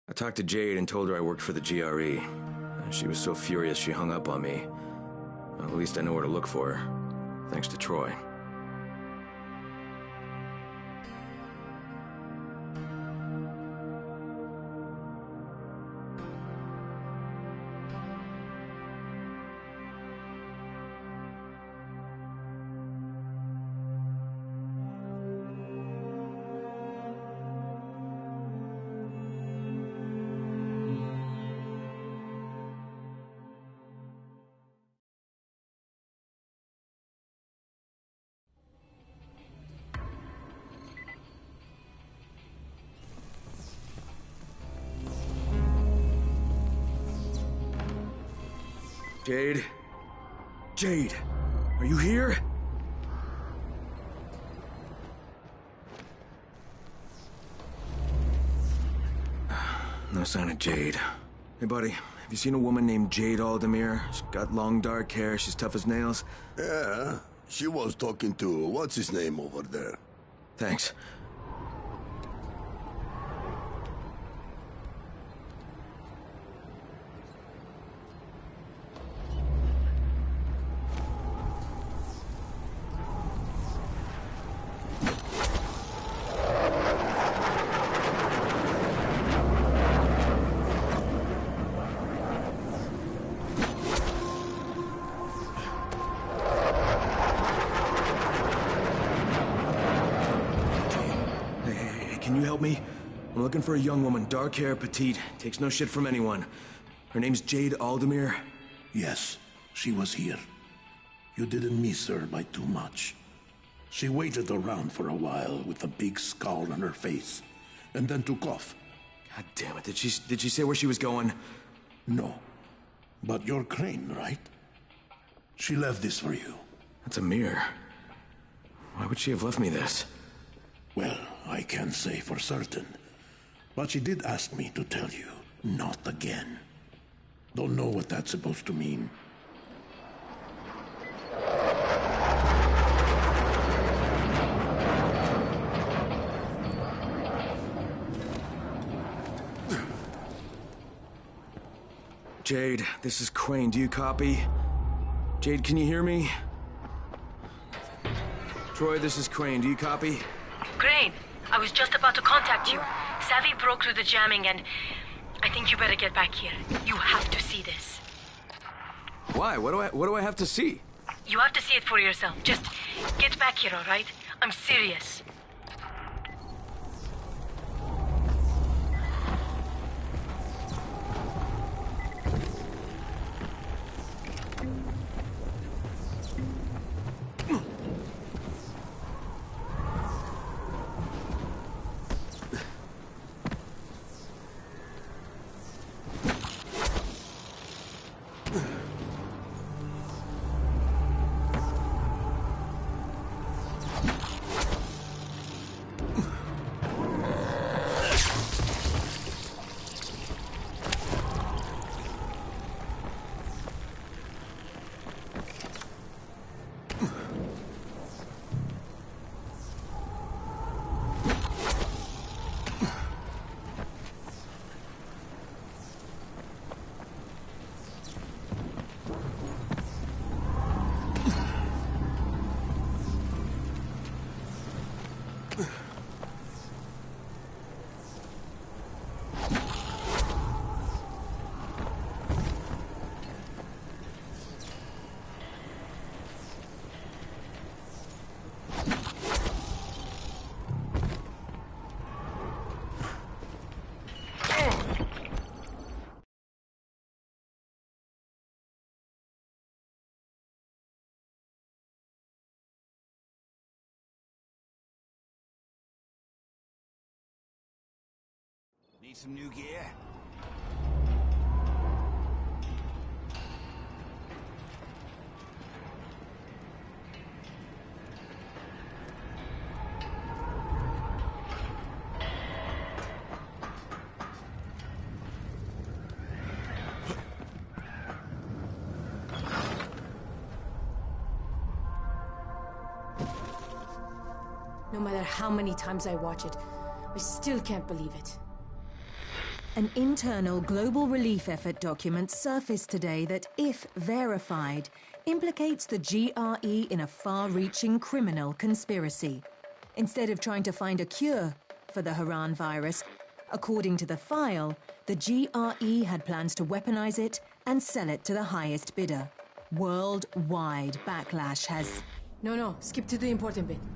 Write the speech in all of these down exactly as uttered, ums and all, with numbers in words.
I talked to Jade and told her I worked for the G R E. She was so furious she hung up on me. Well, at least I know where to look for her, thanks to Troy. Jade? Jade, are you here? No sign of Jade. Hey, buddy, have you seen a woman named Jade Aldemir? She's got long dark hair, she's tough as nails. Yeah, she was talking to what's his name over there. Thanks. Can you help me? I'm looking for a young woman, dark hair, petite, takes no shit from anyone. Her name's Jade Aldemir. Yes, she was here. You didn't miss her by too much. She waited around for a while with a big scowl on her face, and then took off. God damn it, did she, did she say where she was going? No. But you're Crane, right? She left this for you. That's a mirror. Why would she have left me this? Well, I can't say for certain. But she did ask me to tell you, not again. Don't know what that's supposed to mean. Jade, this is Crane. Do you copy? Jade, can you hear me? Troy, this is Crane. Do you copy? Crane, I was just about to contact you. Savvy broke through the jamming and I think you better get back here. You have to see this. Why? What do I, what do I have to see? You have to see it for yourself. Just get back here, all right? I'm serious. Need some new gear? No matter how many times I watch it, I still can't believe it. An internal global relief effort document surfaced today that, if verified, implicates the G R E in a far-reaching criminal conspiracy. Instead of trying to find a cure for the Haran virus, according to the file, the G R E had plans to weaponize it and sell it to the highest bidder. Worldwide backlash has... No, no, skip to the important bit.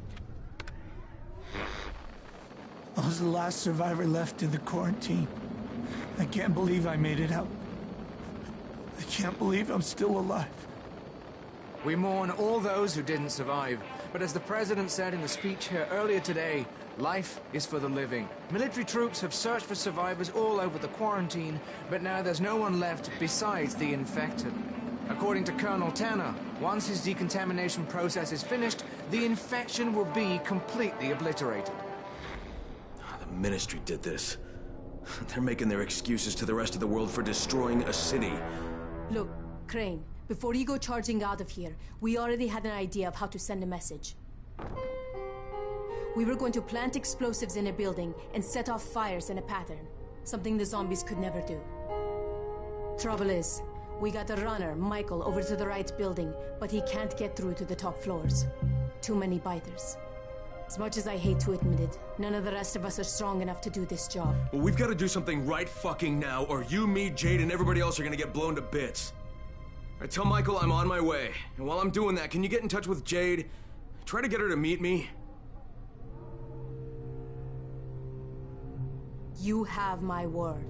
I was the last survivor left in the quarantine. I can't believe I made it out. I can't believe I'm still alive. We mourn all those who didn't survive, but as the President said in the speech here earlier today, life is for the living. Military troops have searched for survivors all over the quarantine, but now there's no one left besides the infected. According to Colonel Tanner, once his decontamination process is finished, the infection will be completely obliterated. The Ministry did this. They're making their excuses to the rest of the world for destroying a city. Look, Crane, before you go charging out of here, we already had an idea of how to send a message. We were going to plant explosives in a building and set off fires in a pattern, something the zombies could never do. Trouble is, we got a runner, Michael, over to the right building, but he can't get through to the top floors. Too many biters. As much as I hate to admit it, none of the rest of us are strong enough to do this job. Well, we've got to do something right fucking now, or you, me, Jade, and everybody else are gonna get blown to bits. I tell Michael I'm on my way, and while I'm doing that, can you get in touch with Jade? Try to get her to meet me. You have my word.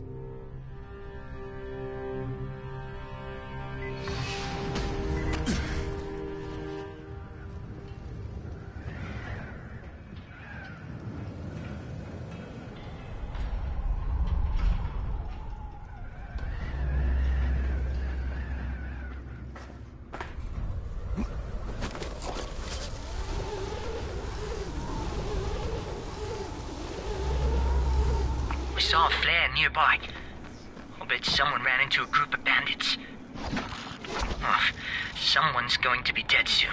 Saw a flare nearby. I'll bet someone ran into a group of bandits. Oh, someone's going to be dead soon.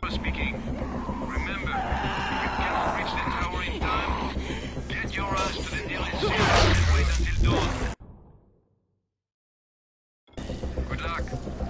Cooper speaking. Remember, if you cannot reach the tower in time, get your ass to the nearest city and wait until dawn. Good luck.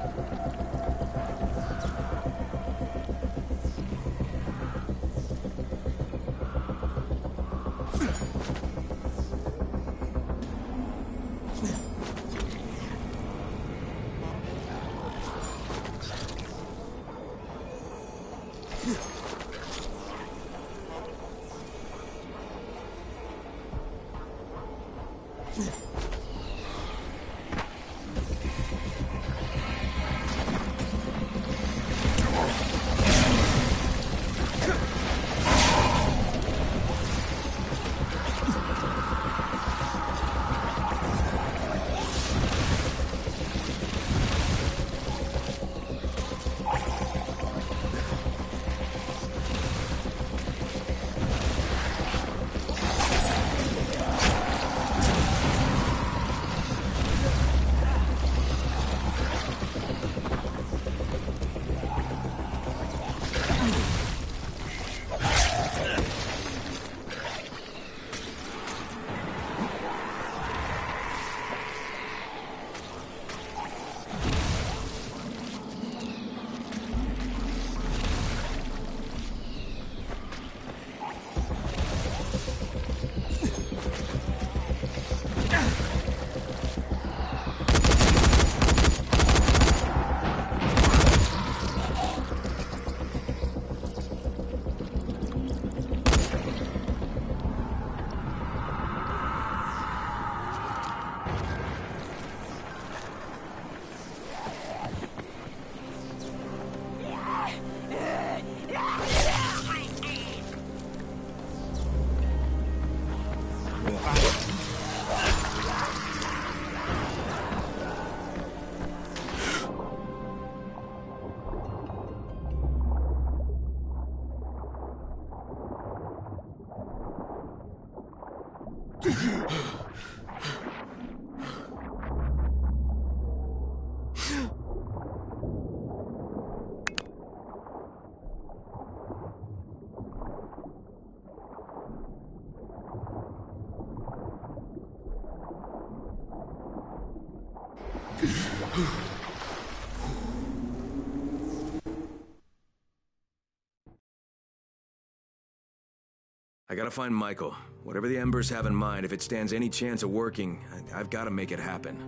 I gotta find Michael. Whatever the Embers have in mind, if it stands any chance of working, I I've gotta make it happen.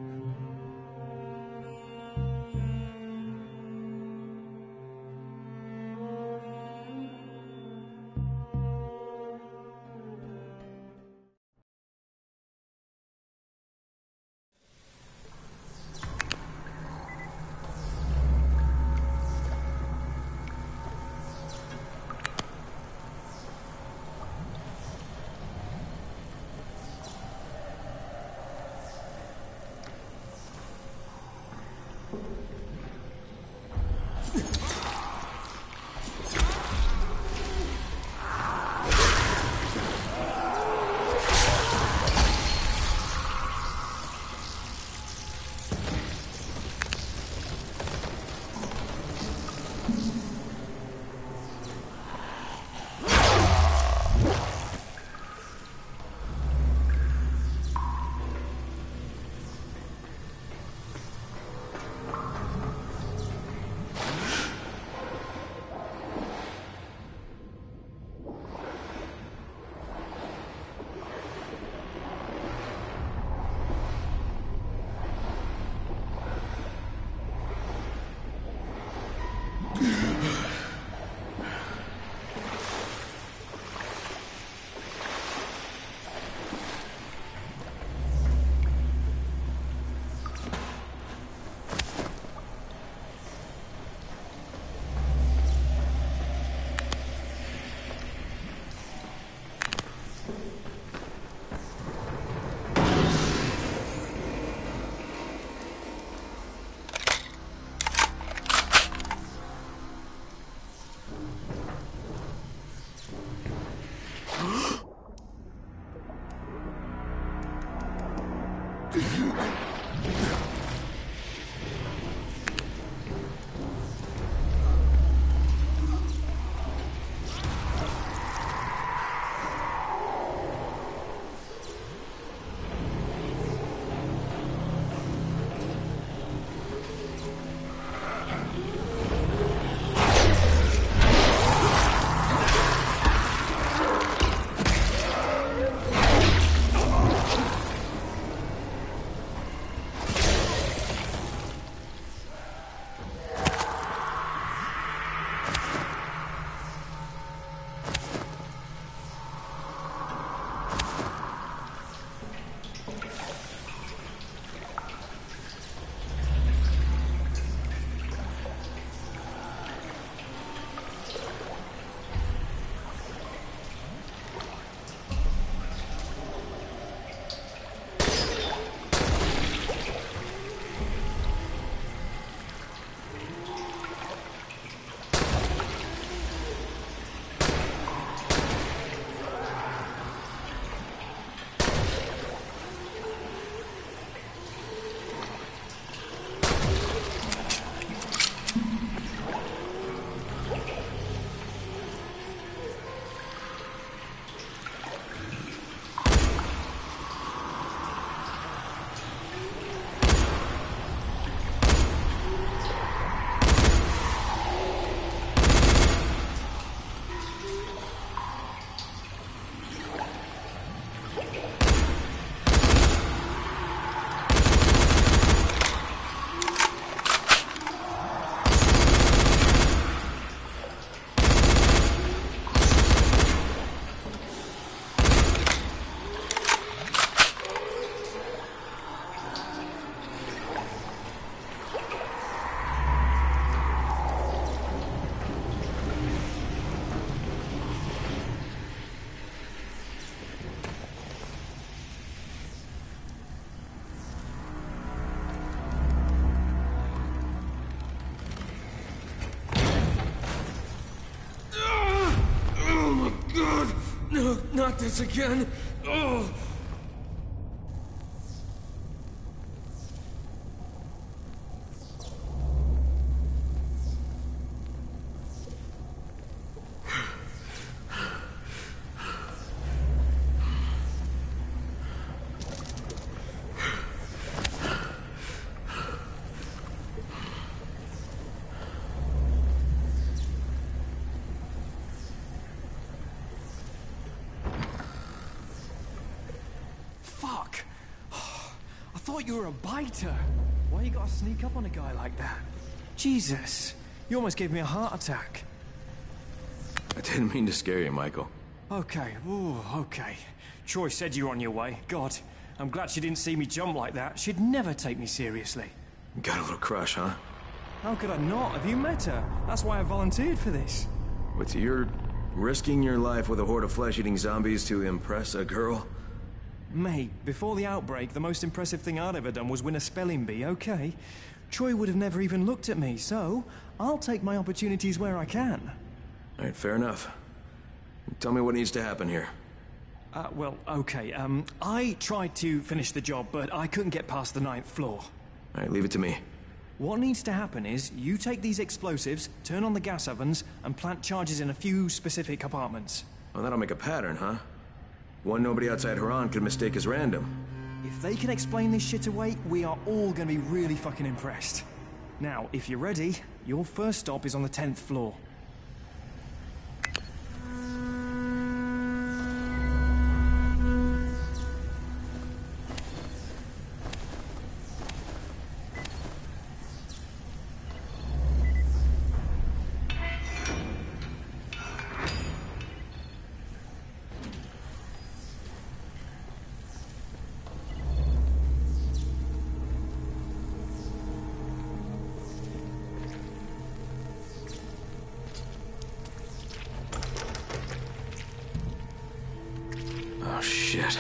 Oh, not this again. Oh. Fuck! I thought you were a biter. Why you gotta sneak up on a guy like that? Jesus, you almost gave me a heart attack. I didn't mean to scare you, Michael. Okay, ooh, okay. Troy said you were on your way. God, I'm glad she didn't see me jump like that. She'd never take me seriously. Got a little crush, huh? How could I not? Have you met her? That's why I volunteered for this. What's you're risking your life with a horde of flesh-eating zombies to impress a girl? Mate, before the outbreak, the most impressive thing I'd ever done was win a spelling bee, okay? Troy would have never even looked at me, so I'll take my opportunities where I can. All right, fair enough. Tell me what needs to happen here. Uh, well, okay, um, I tried to finish the job, but I couldn't get past the ninth floor. All right, leave it to me. What needs to happen is, you take these explosives, turn on the gas ovens, and plant charges in a few specific compartments. Well, that'll make a pattern, huh? One nobody outside Haran could mistake as random. If they can explain this shit away, we are all gonna be really fucking impressed. Now, if you're ready, your first stop is on the tenth floor. Oh, shit.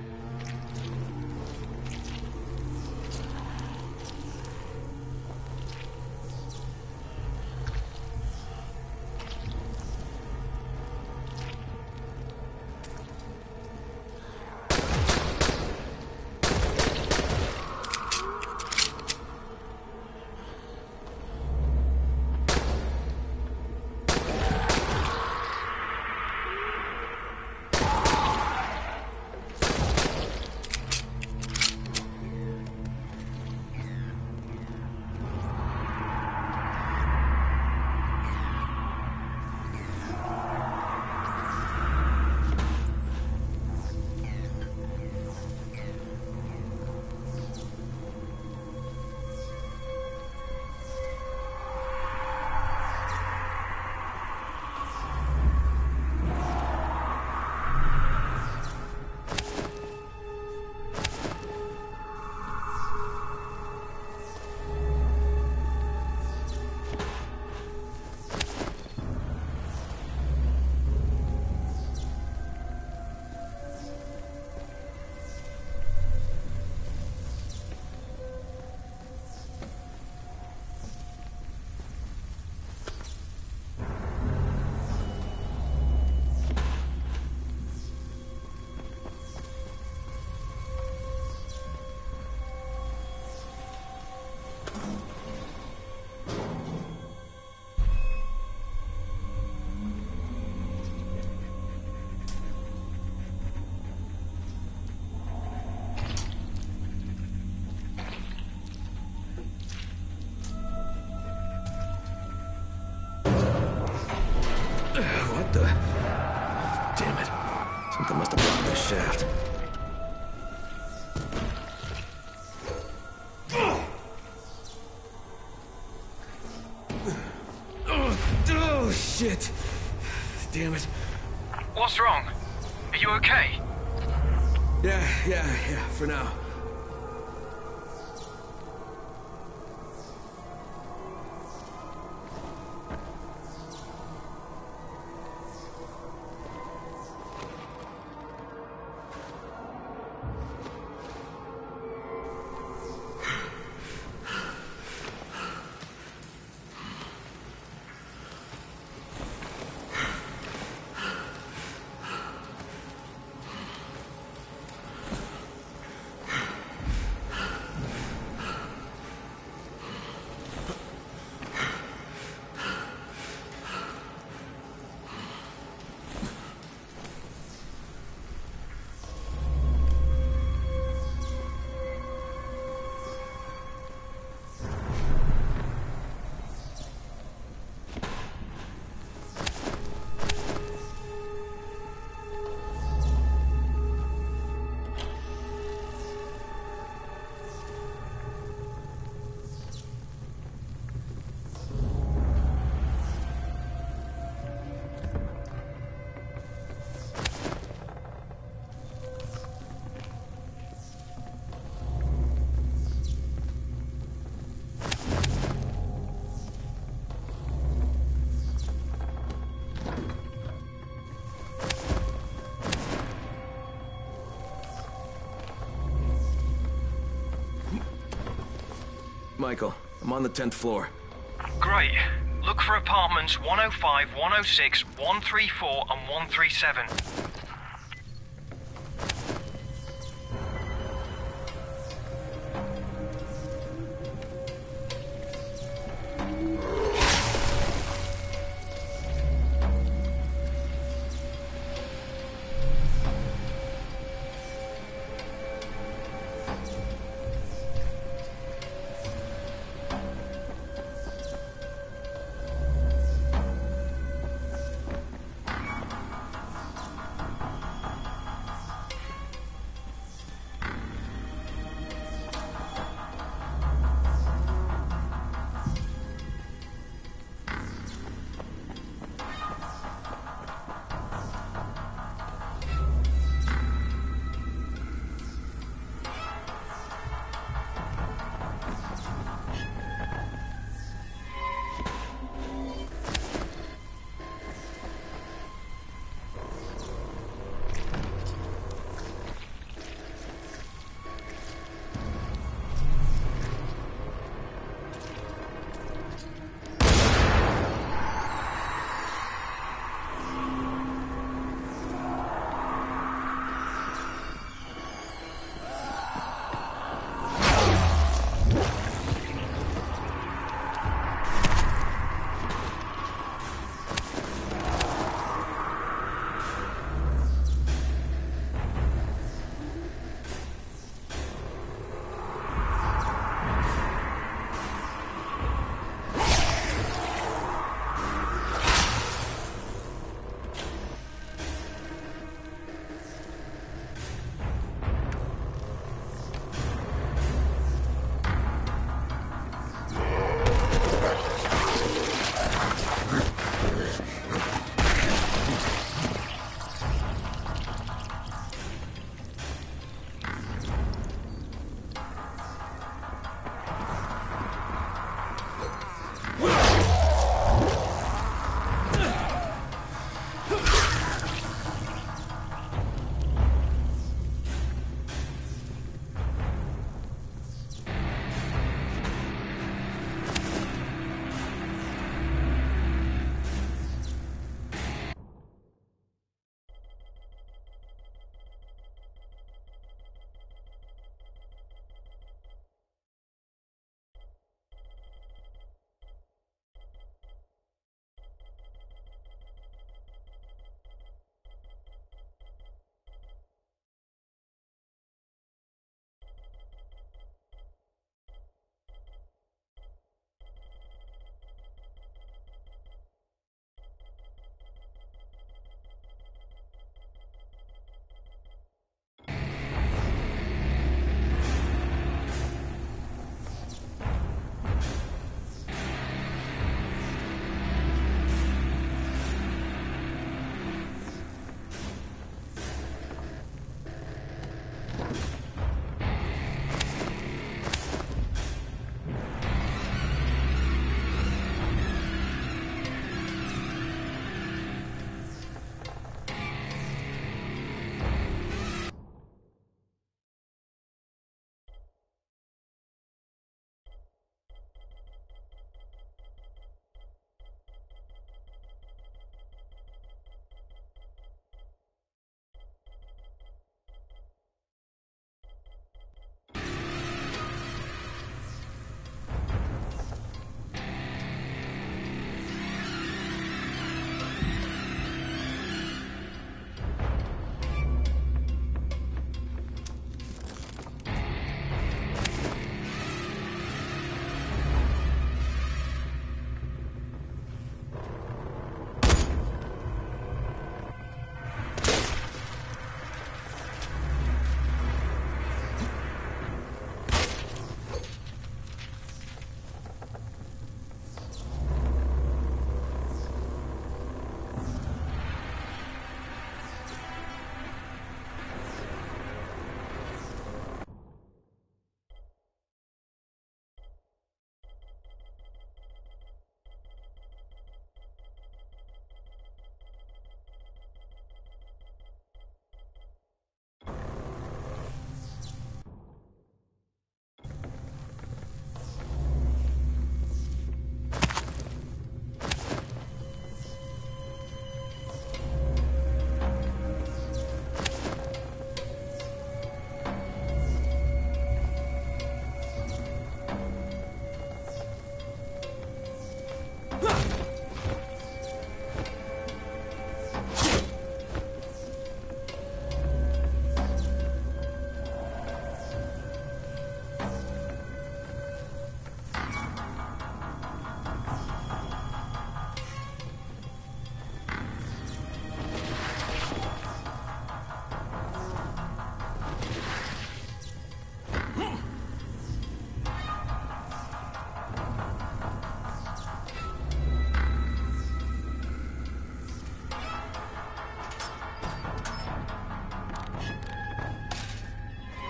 What the? Damn it. Something must have blocked this shaft. Oh, shit. Damn it. What's wrong? Are you okay? Yeah, yeah, yeah, for now. Michael. I'm on the tenth floor. Great. Look for apartments one oh five, one oh six, one thirty-four, and one thirty-seven.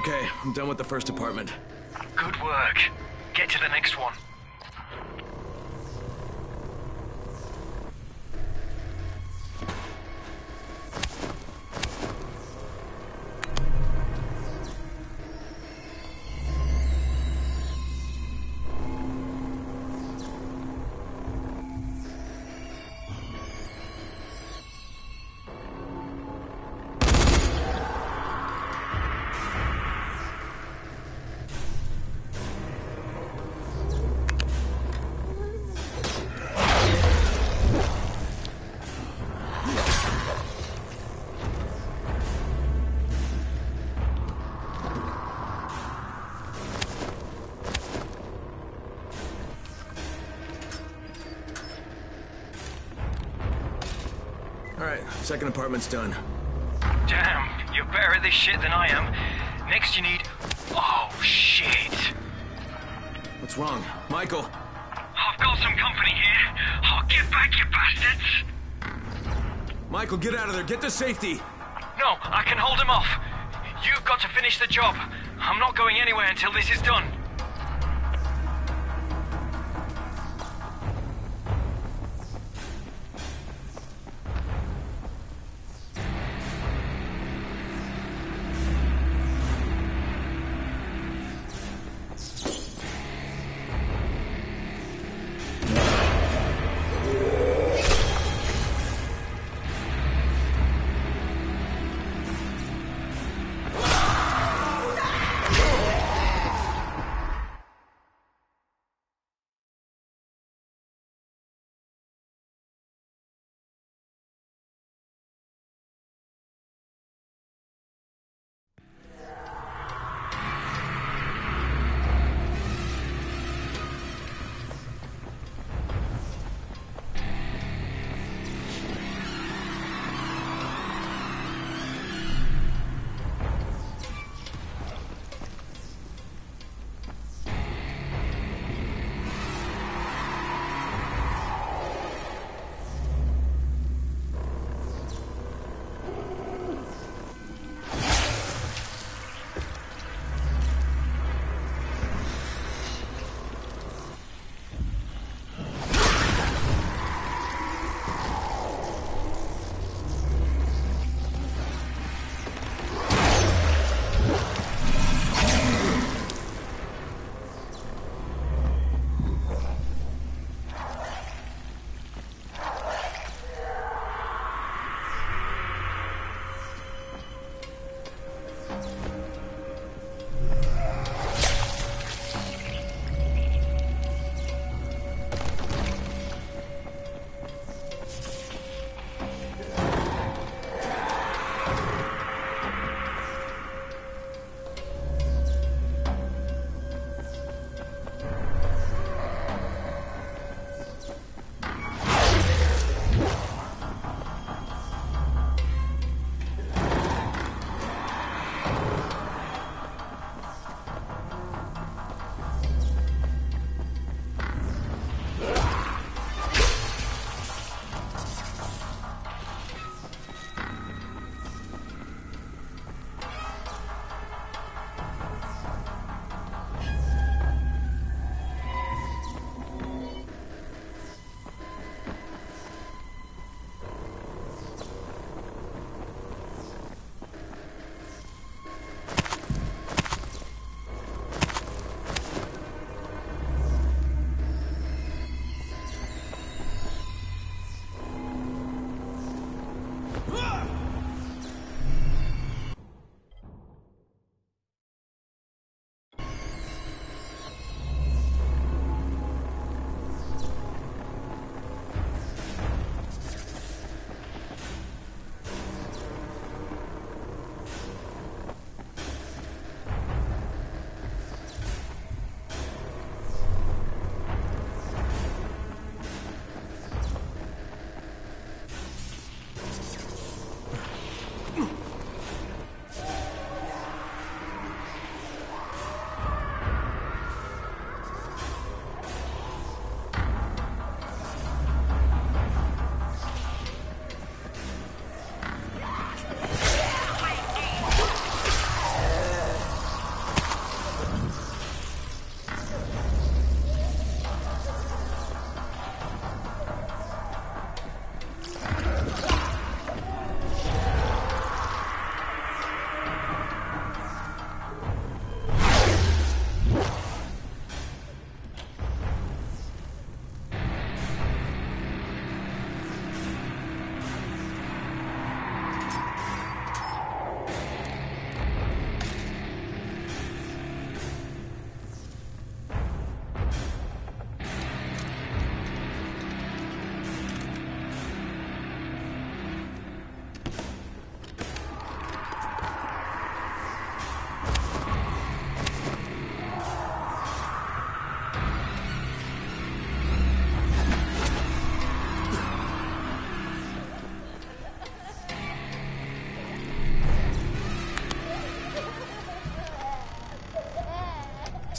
Okay, I'm done with the first apartment. Good work. Get to the next one. Alright, second apartment's done. Damn, you're better at this shit than I am. Next you need... Oh, shit. What's wrong? Michael? I've got some company here. Oh, get back, you bastards! Michael, get out of there. Get to safety. No, I can hold him off. You've got to finish the job. I'm not going anywhere until this is done.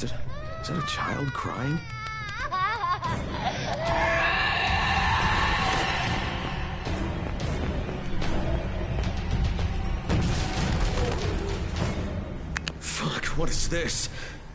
Is it... is that a child crying? Fuck, what is this?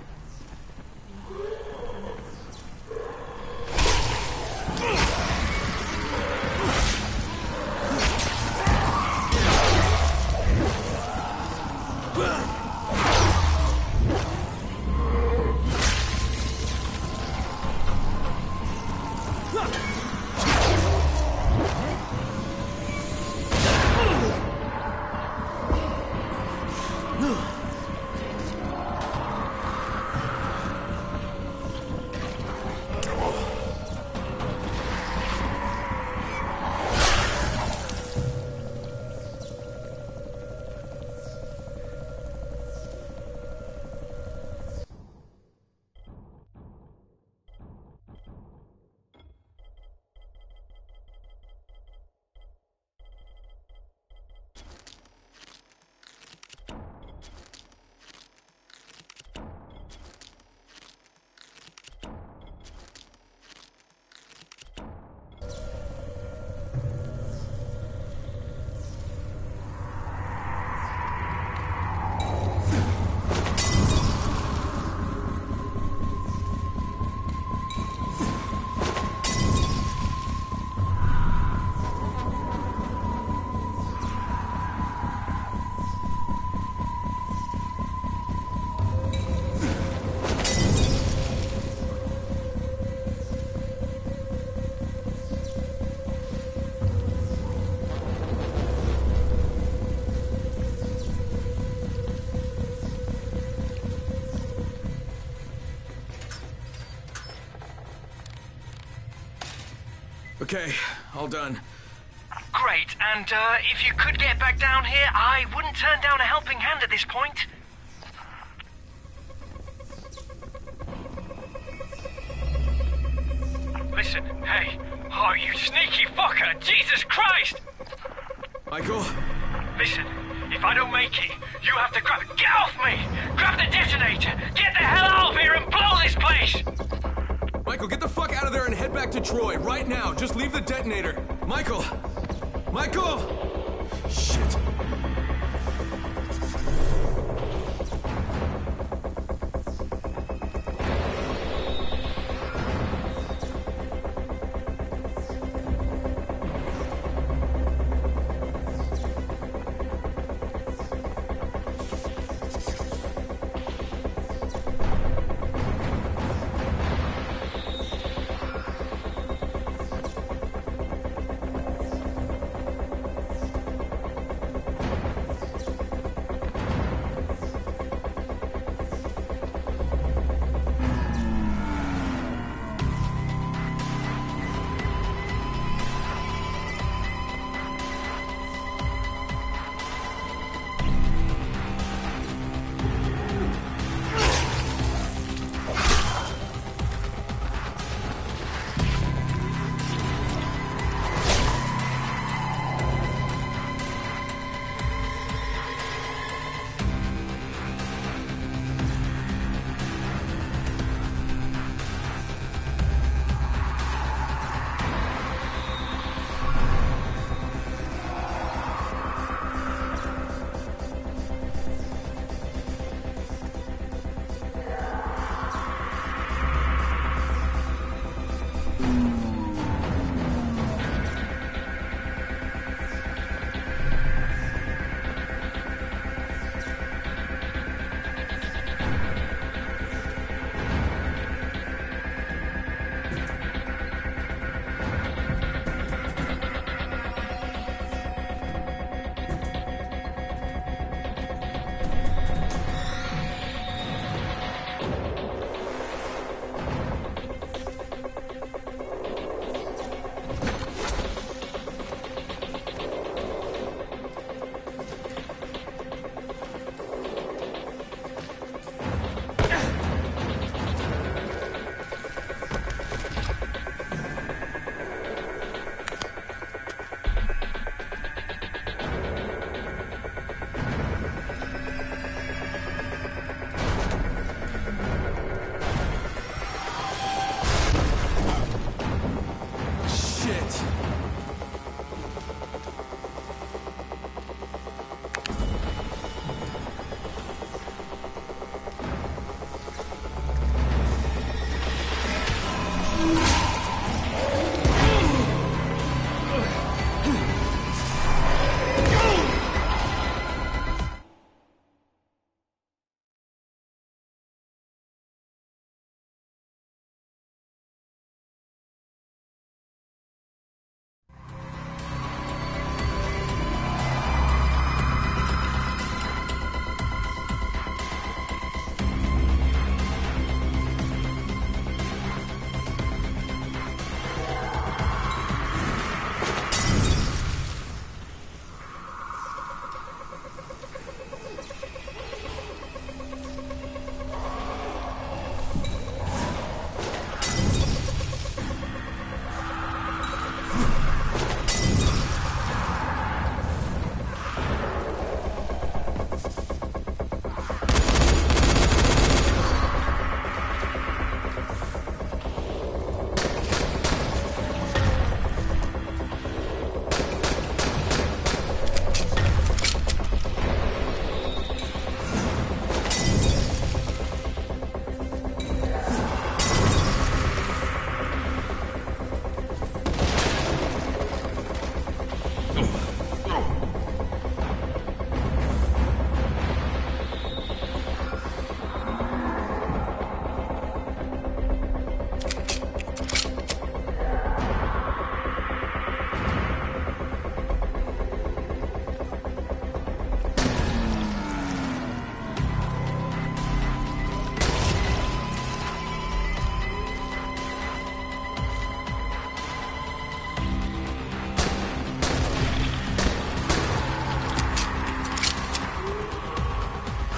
Okay, all done. Great, and uh, if you could get back down here, I wouldn't turn down a helping hand at this point. Listen, hey. Oh, you sneaky fucker! Jesus Christ! Michael? Listen, if I don't make it, you have to grab it. Get off me! Grab the detonator! Get the hell out of here and blow this place! Michael, get the fuck out of there and head back to Troy, right now. Just leave the detonator. Michael! Michael! Shit.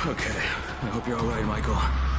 Okay, I hope you're all right, Michael.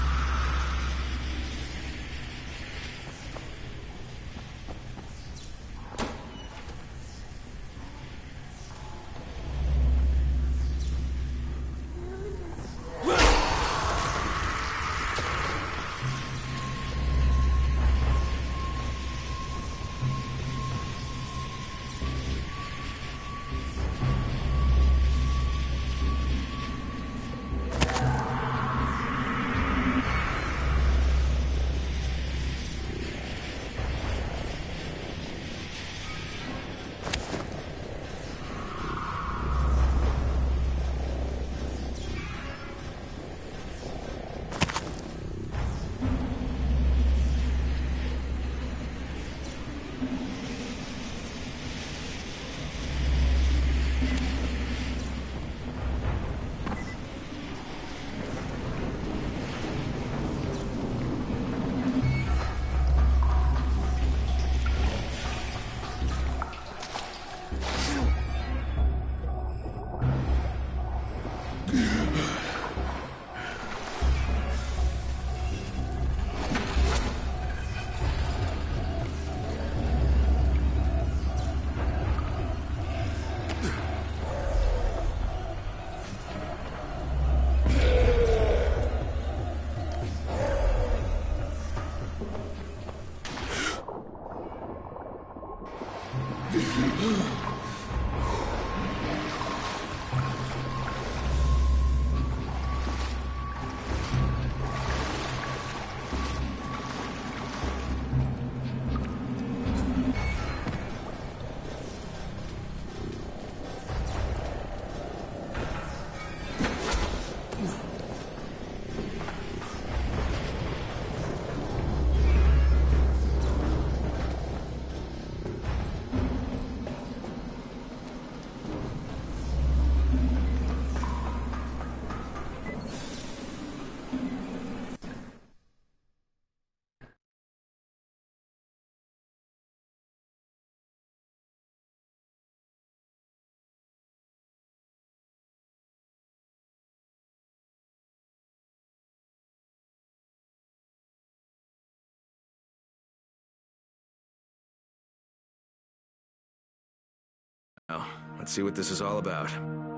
Now, let's see what this is all about.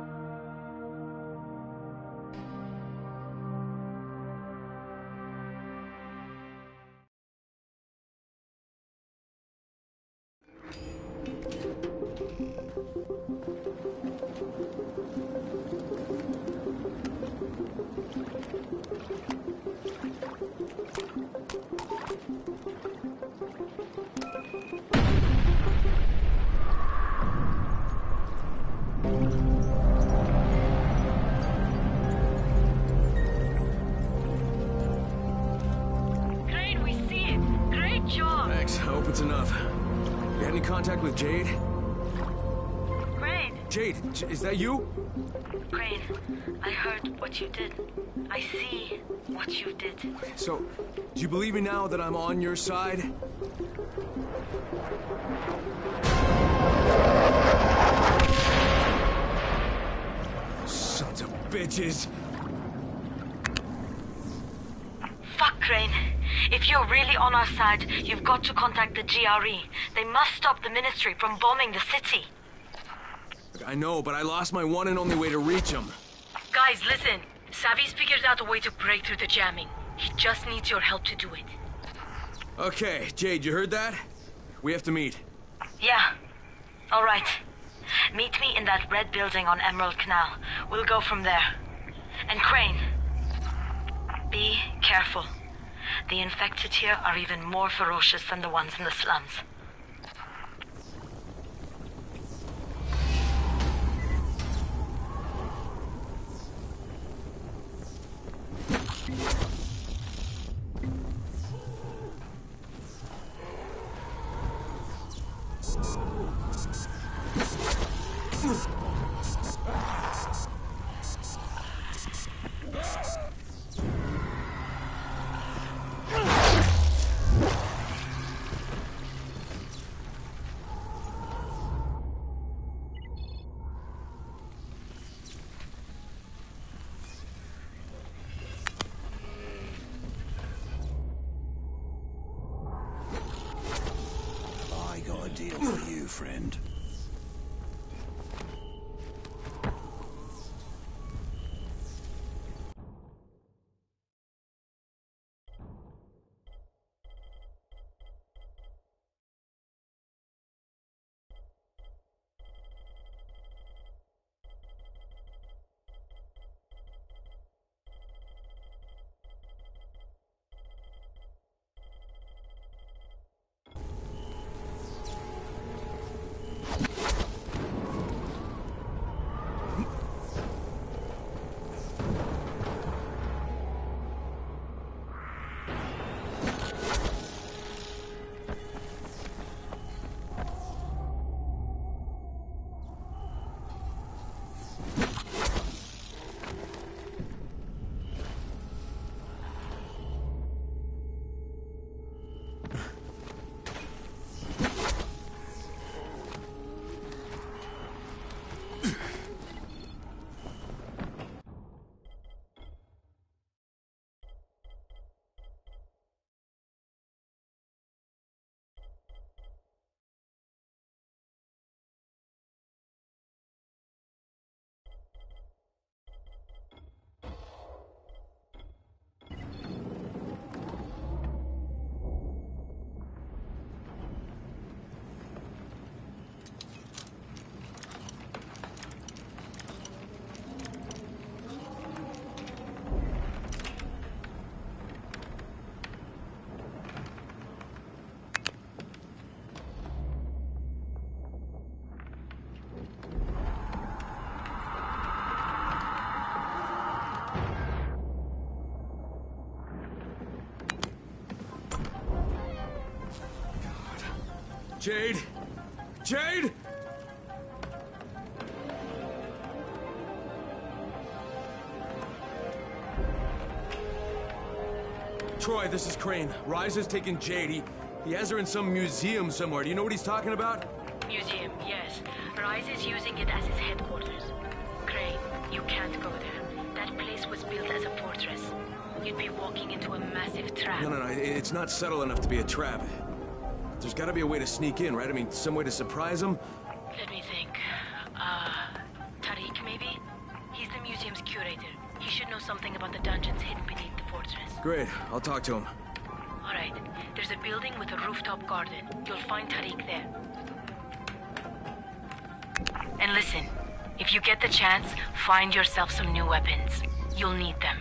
Crane, we see it. Great job. Thanks. I hope it's enough. You had any contact with Jade? Crane. Jade, J- is that you? Crane, I heard what you did. I see what you did. So, do you believe me now that I'm on your side? Sons of bitches. Fuck, Crane. If you're really on our side, you've got to contact the G R E. They must stop the Ministry from bombing the city. Look, I know, but I lost my one and only way to reach him. Guys, listen. Savvy's figured out a way to break through the jamming. He just needs your help to do it. Okay, Jade, you heard that? We have to meet. Yeah. All right. Meet me in that red building on Emerald Canal. We'll go from there. And Crane, be careful. The infected here are even more ferocious than the ones in the slums. deal for you, friend. Jade! Jade! Troy, this is Crane. Rise has taken Jade. He, he has her in some museum somewhere. Do you know what he's talking about? Museum, yes. Rise is using it as his headquarters. Crane, you can't go there. That place was built as a fortress. You'd be walking into a massive trap. No, no, no. It's not subtle enough to be a trap. There's gotta be a way to sneak in, right? I mean, some way to surprise him? Let me think. Uh, Tariq, maybe? He's the museum's curator. He should know something about the dungeons hidden beneath the fortress. Great. I'll talk to him. All right. There's a building with a rooftop garden. You'll find Tariq there. And listen, if you get the chance, find yourself some new weapons. You'll need them.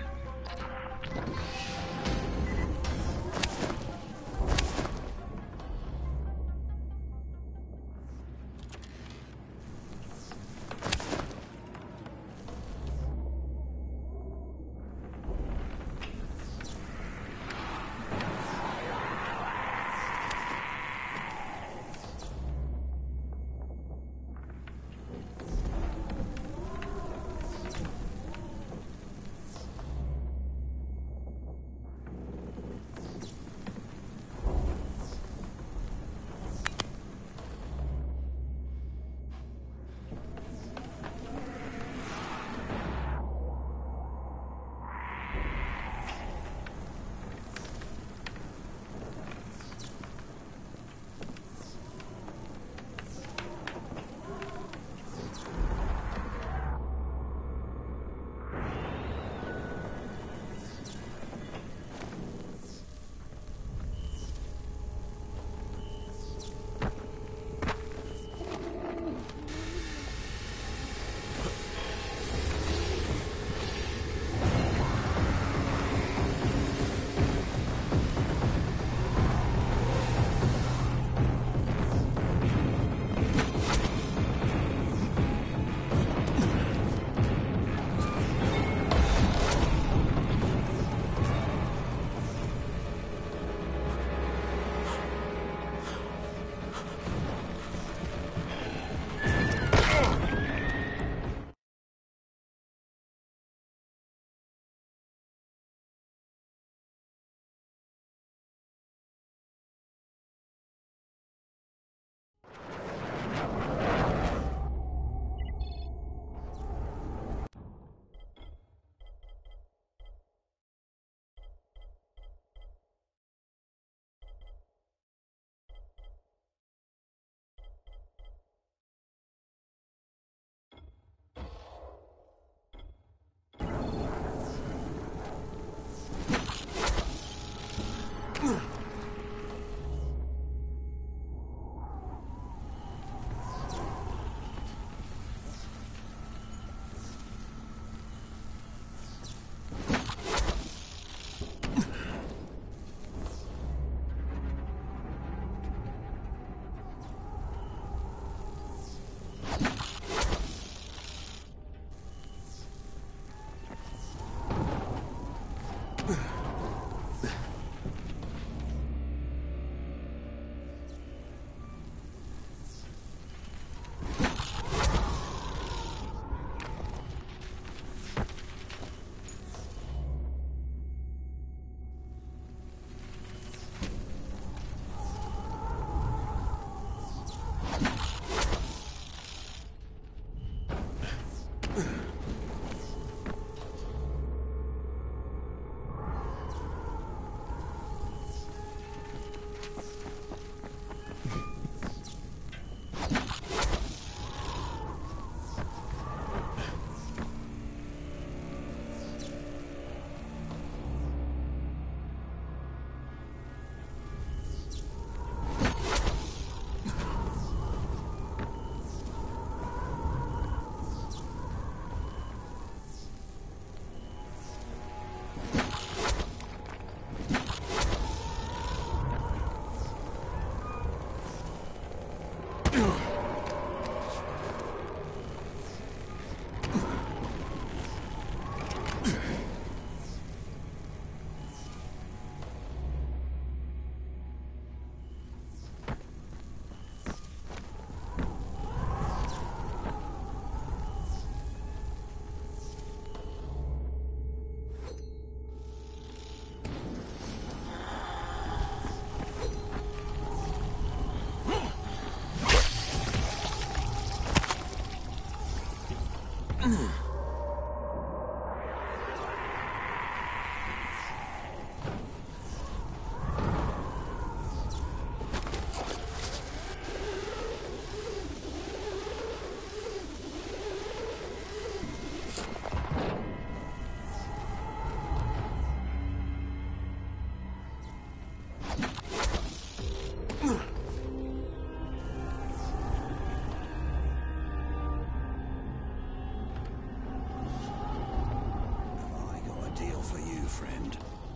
Friend.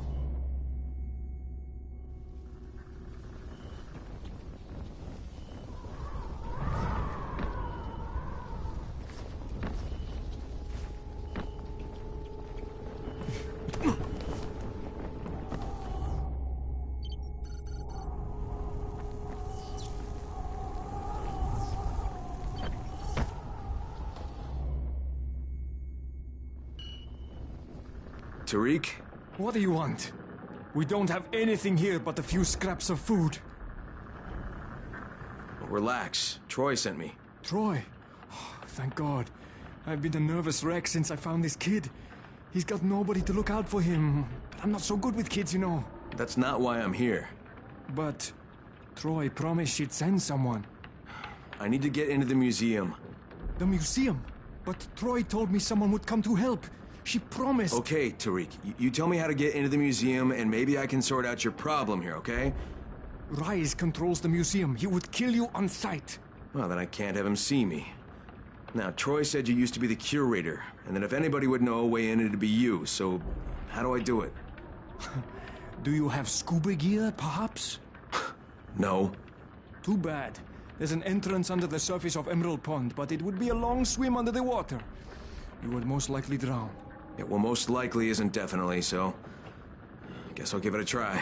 Tariq? What do you want? We don't have anything here but a few scraps of food. Relax. Troy sent me. Troy? Oh, thank God. I've been a nervous wreck since I found this kid. He's got nobody to look out for him. But I'm not so good with kids, you know. That's not why I'm here. But Troy promised she'd send someone. I need to get into the museum. The museum? But Troy told me someone would come to help. She promised. Okay, Tariq. You, you tell me how to get into the museum, and maybe I can sort out your problem here, okay? Rise controls the museum. He would kill you on sight. Well, then I can't have him see me. Now, Troy said you used to be the curator, and that if anybody would know a way in, it'd be you, so how do I do it? Do you have scuba gear, perhaps? No. Too bad. There's an entrance under the surface of Emerald Pond, but it would be a long swim under the water. You would most likely drown. Yeah, well, most likely isn't definitely, so I guess I'll give it a try.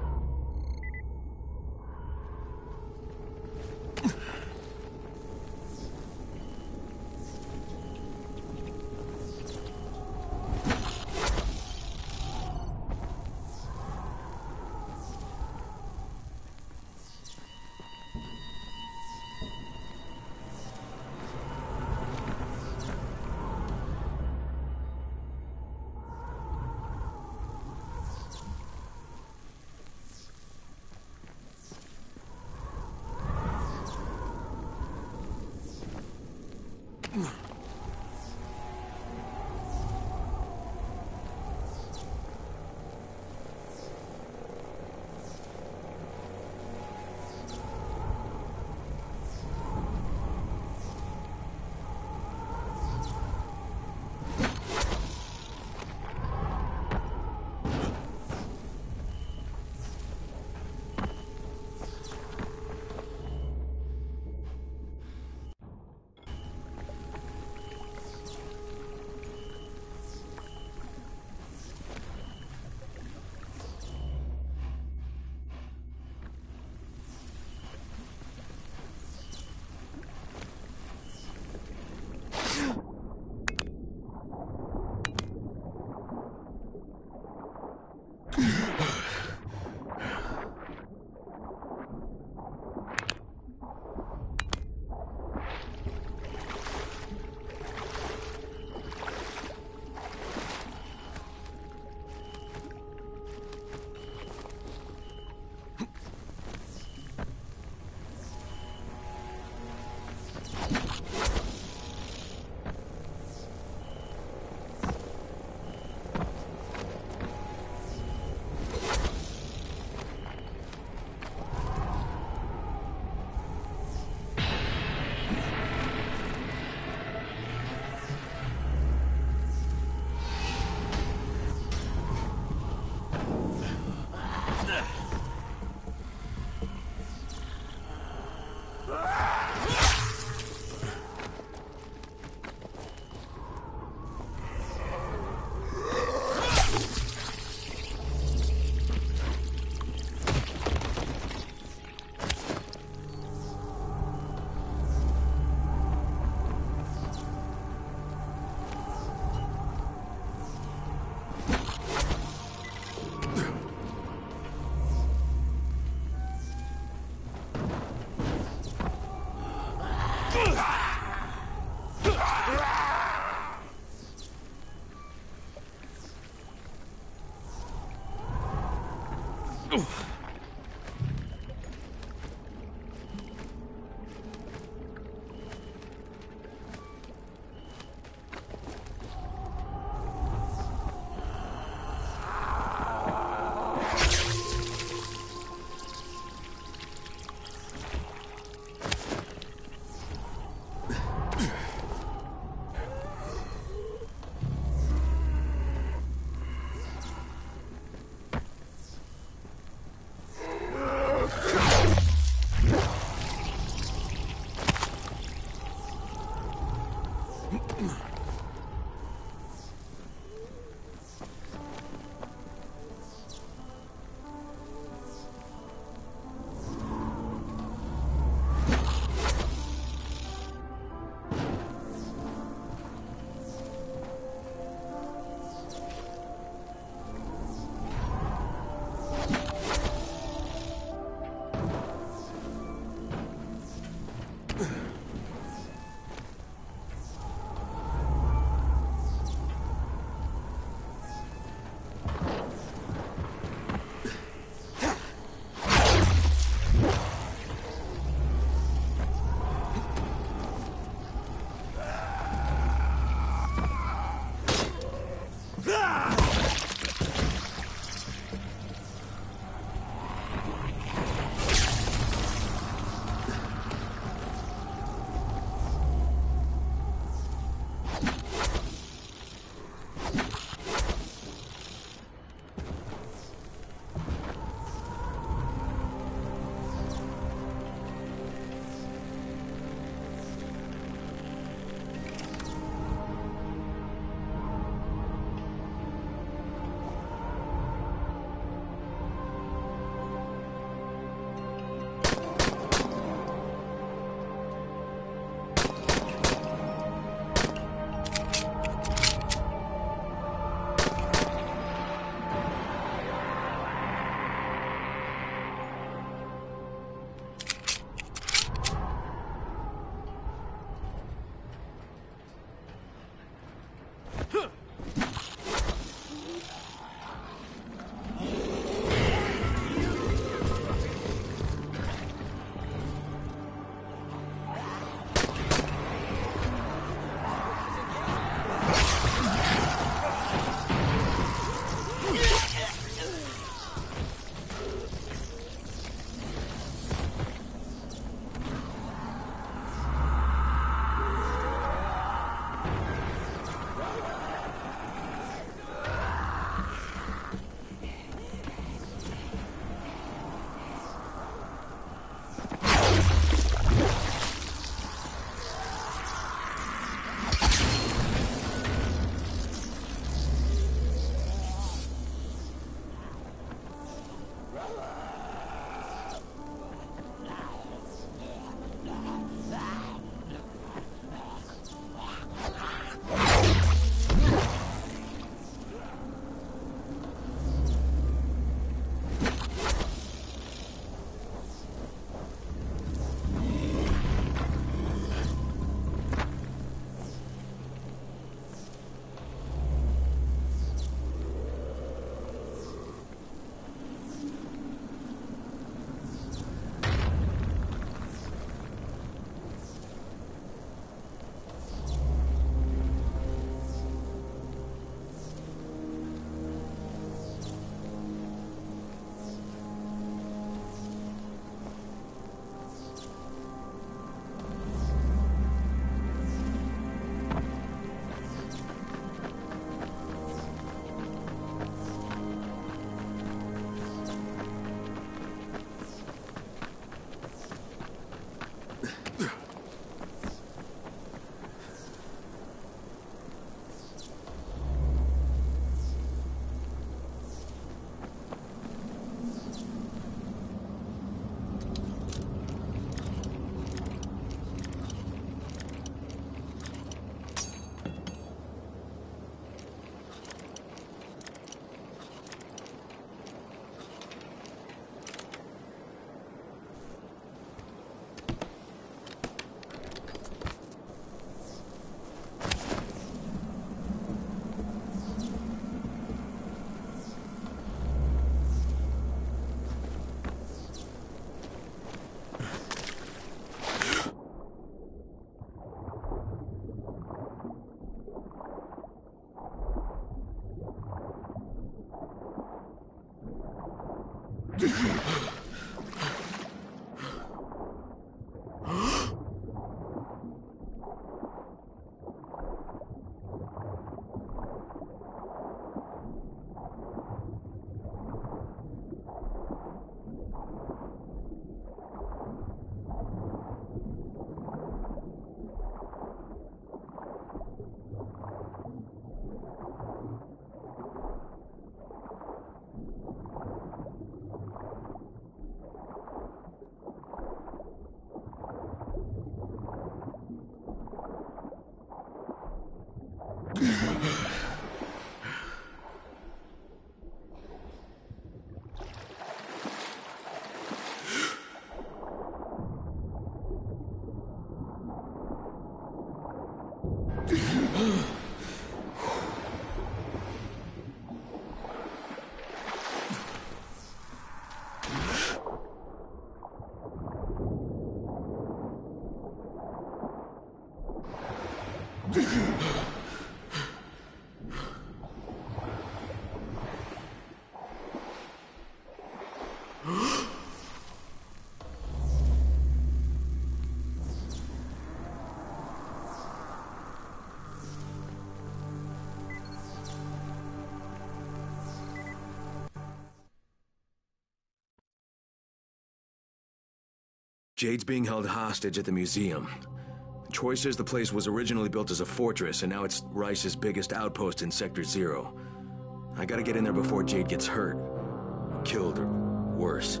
Jade's being held hostage at the museum. Troy says the place was originally built as a fortress, and now it's Rice's biggest outpost in Sector Zero. I gotta get in there before Jade gets hurt. Or killed, or worse.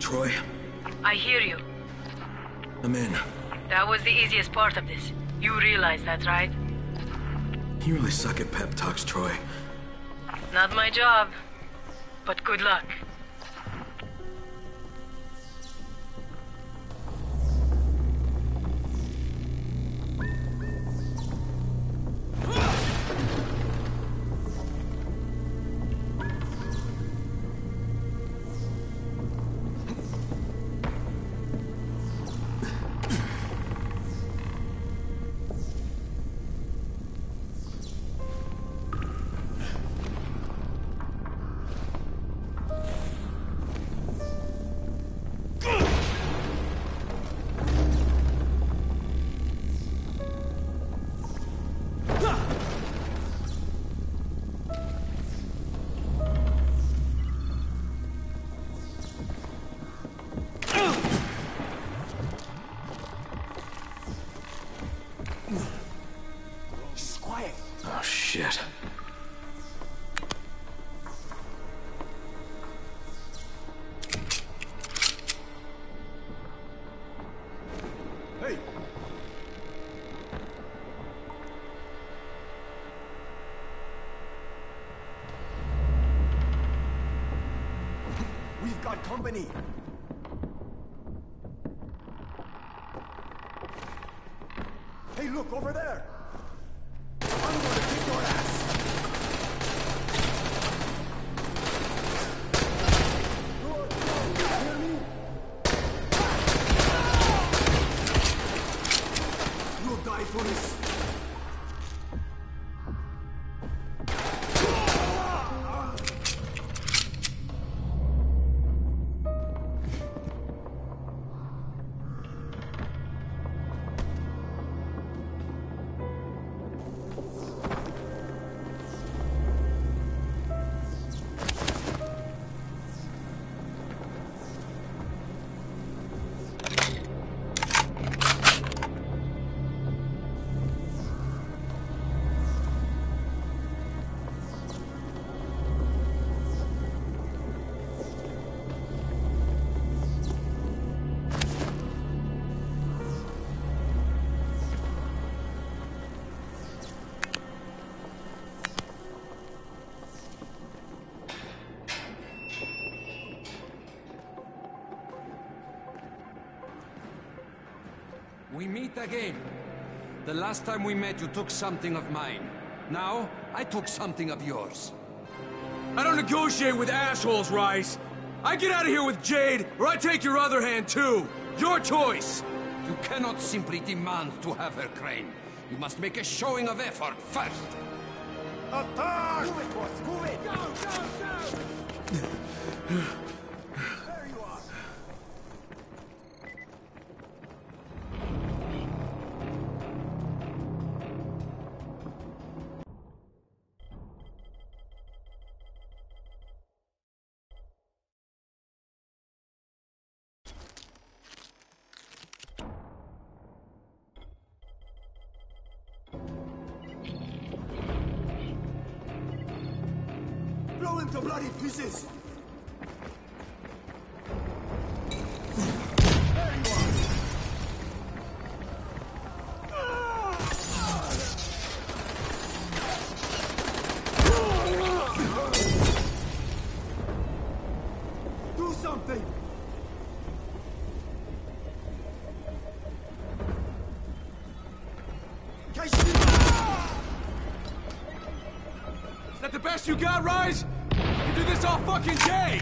Troy? I hear you. I'm in. That was the easiest part of this. You realize that, right? You really suck at pep talks, Troy. Not my job. But good luck. Oh, shit. Hey! We've got company! Hey, look, over there! I'm gonna kick your ass! Good, go, you hear me? You'll die for this! We meet again. The last time we met, you took something of mine. Now, I took something of yours. I don't negotiate with assholes, Rice. I get out of here with Jade, or I take your other hand, too. Your choice. You cannot simply demand to have her, Crane. You must make a showing of effort first. Attack! Move it, boys, move it! Go, go, go! There you are! Blow him to bloody pieces! There you are! Do something! Is that the best you got, Rise? You do this all fucking day!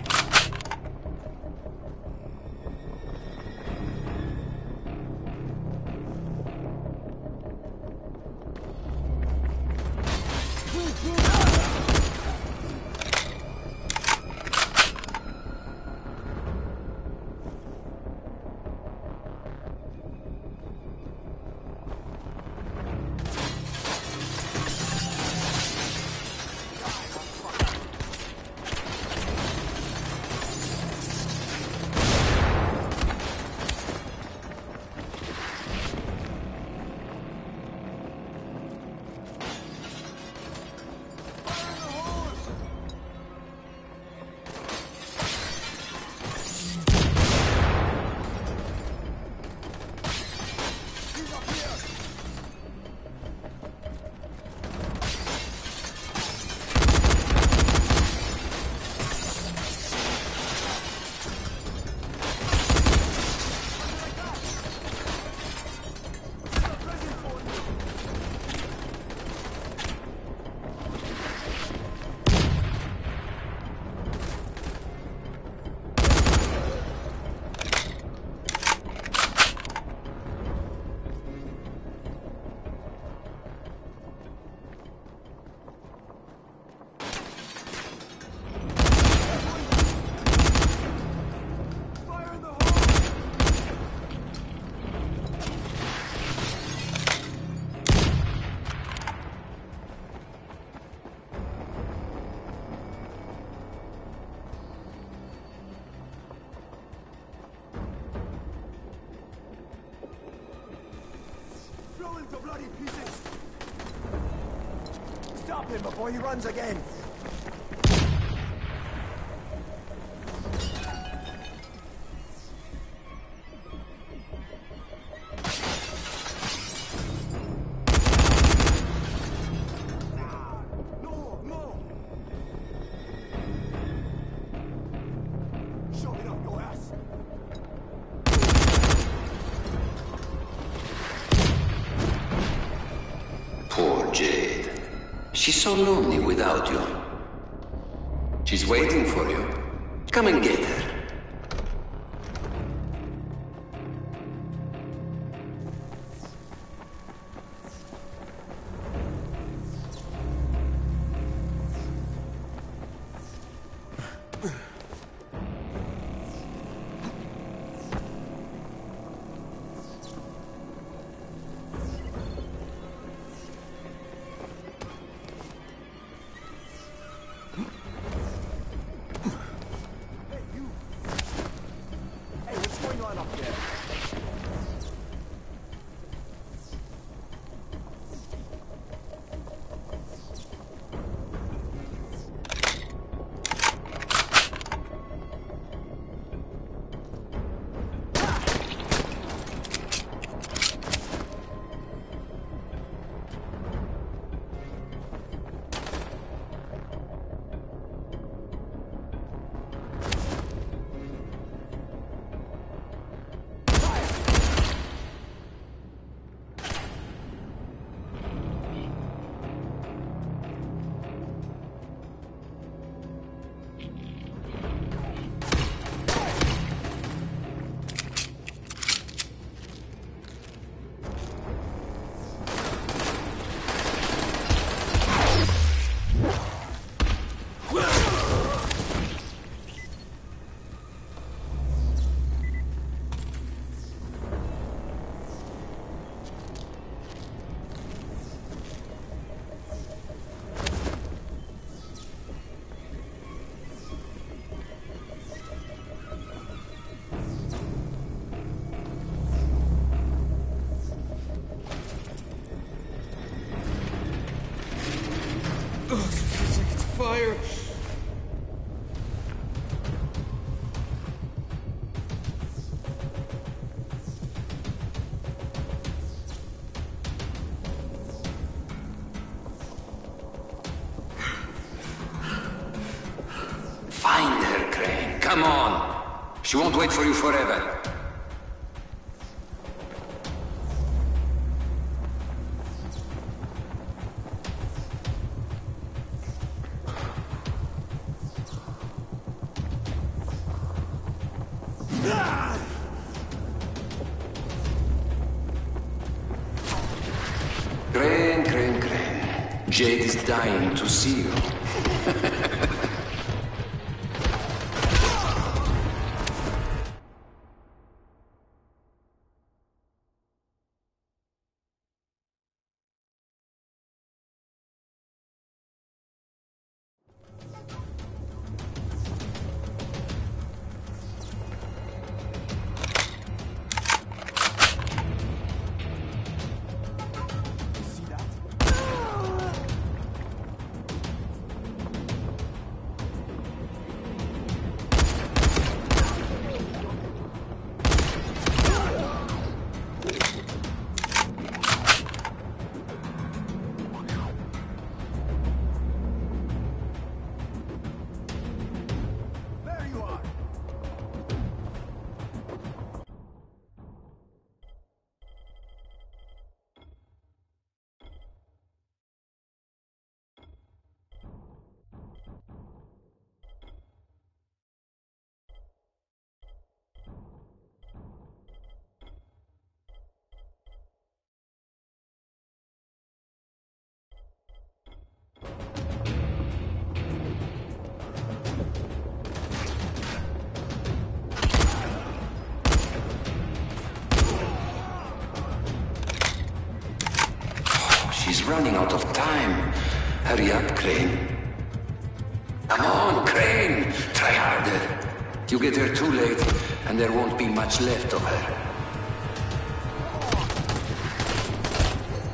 The bloody pieces! Stop him before he runs again! Poor Jade. She's so lonely without you. She's waiting for you. Come and get her. Fire! Find her, Crane. Come on. She won't wait for you forever. Crane, Crane, Crane. Jade is dying to see you. She's running out of time. Hurry up, Crane. Come on, Crane! Try harder. You get here too late, and there won't be much left of her.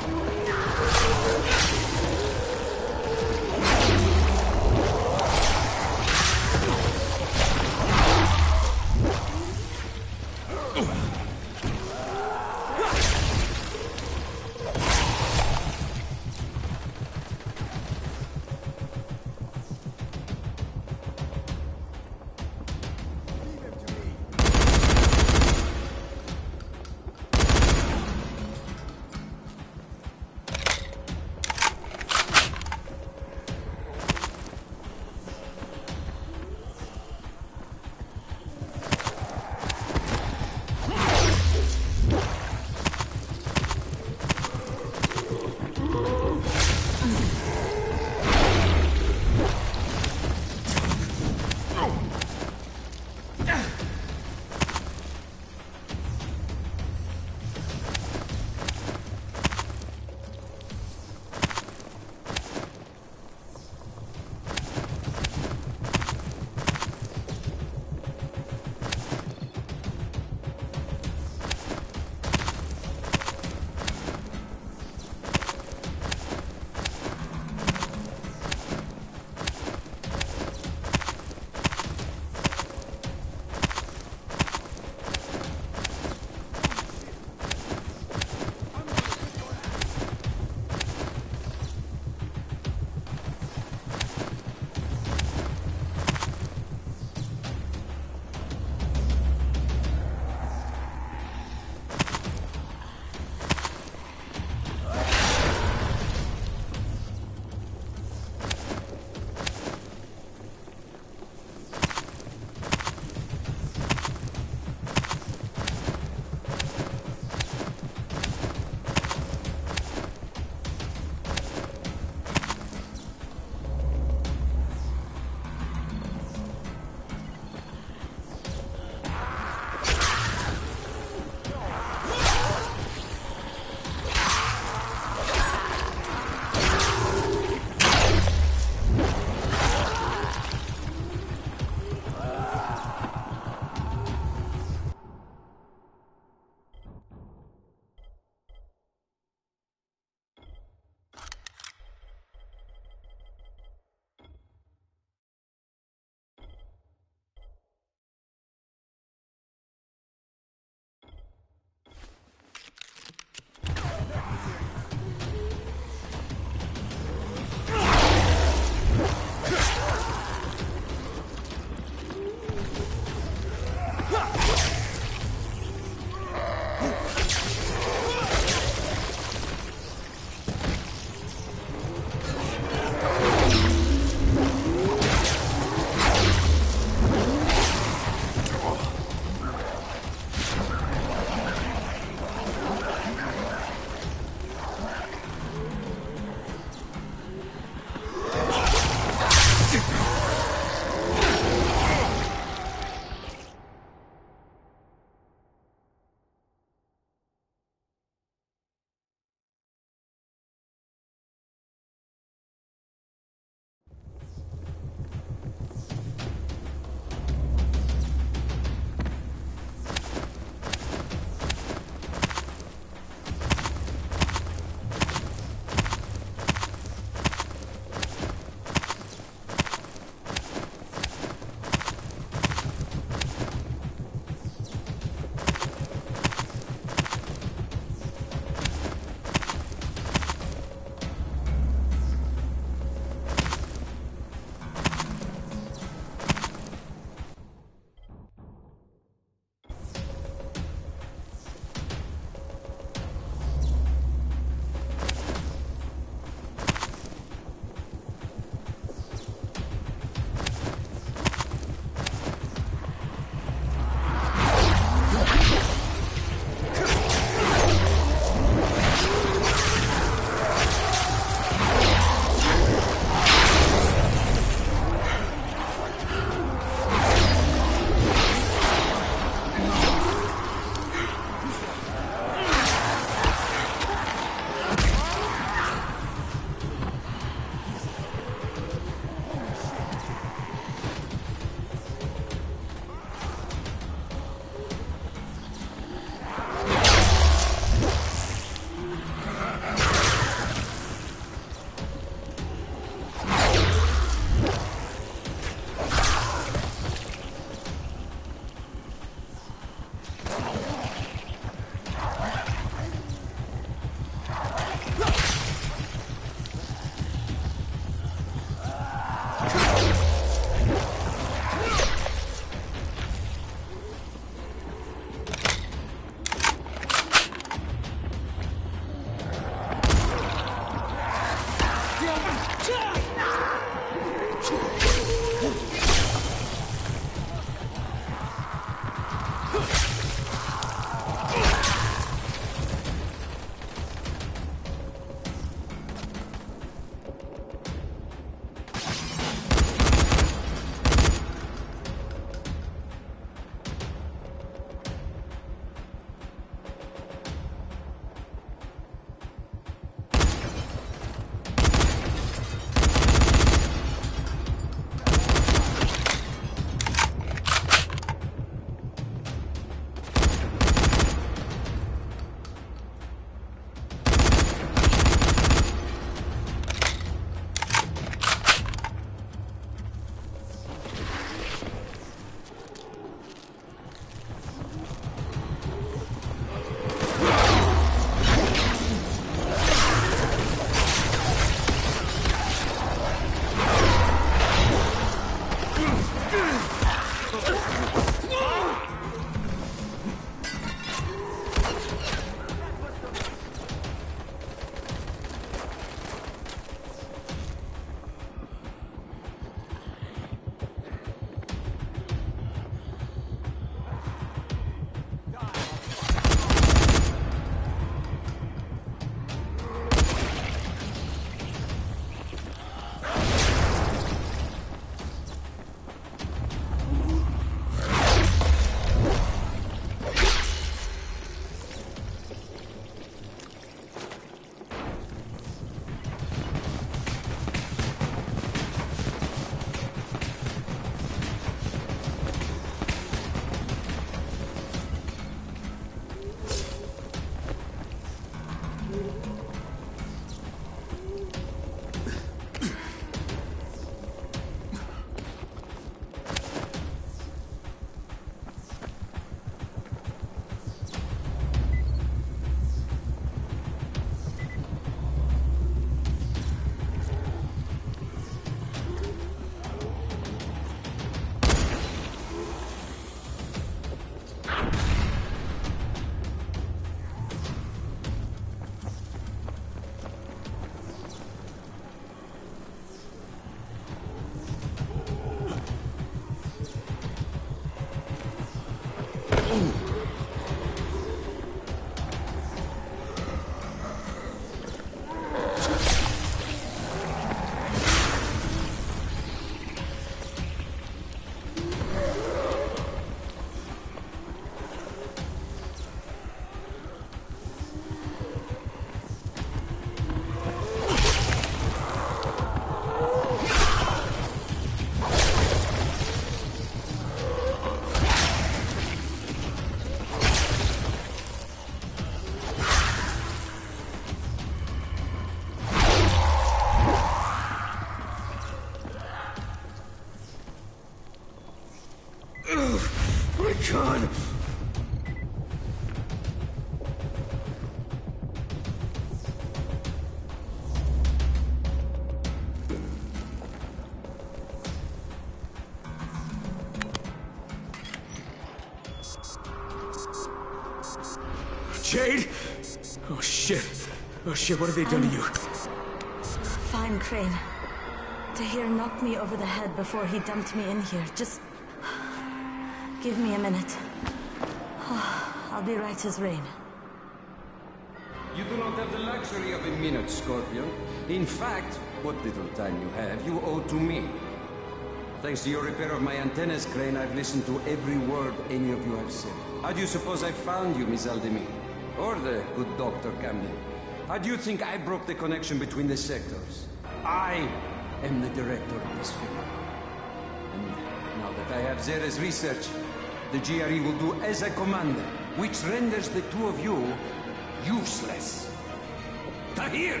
Jade? Oh, shit. Oh, shit, what have they done I'm to you? Fine, Crane. Tahir knocked me over the head before he dumped me in here. Just... give me a minute. I'll be right as rain. You do not have the luxury of a minute, Scorpion. In fact, what little time you have, you owe to me. Thanks to your repair of my antennas, Crane, I've listened to every word any of you have said. How do you suppose I found you, Miss Aldemir? Or the good Doctor Camden? How do you think I broke the connection between the sectors? I am the director of this film. And now that I have Zere's research, the G R E will do as I commanded, which renders the two of you useless. Tahir!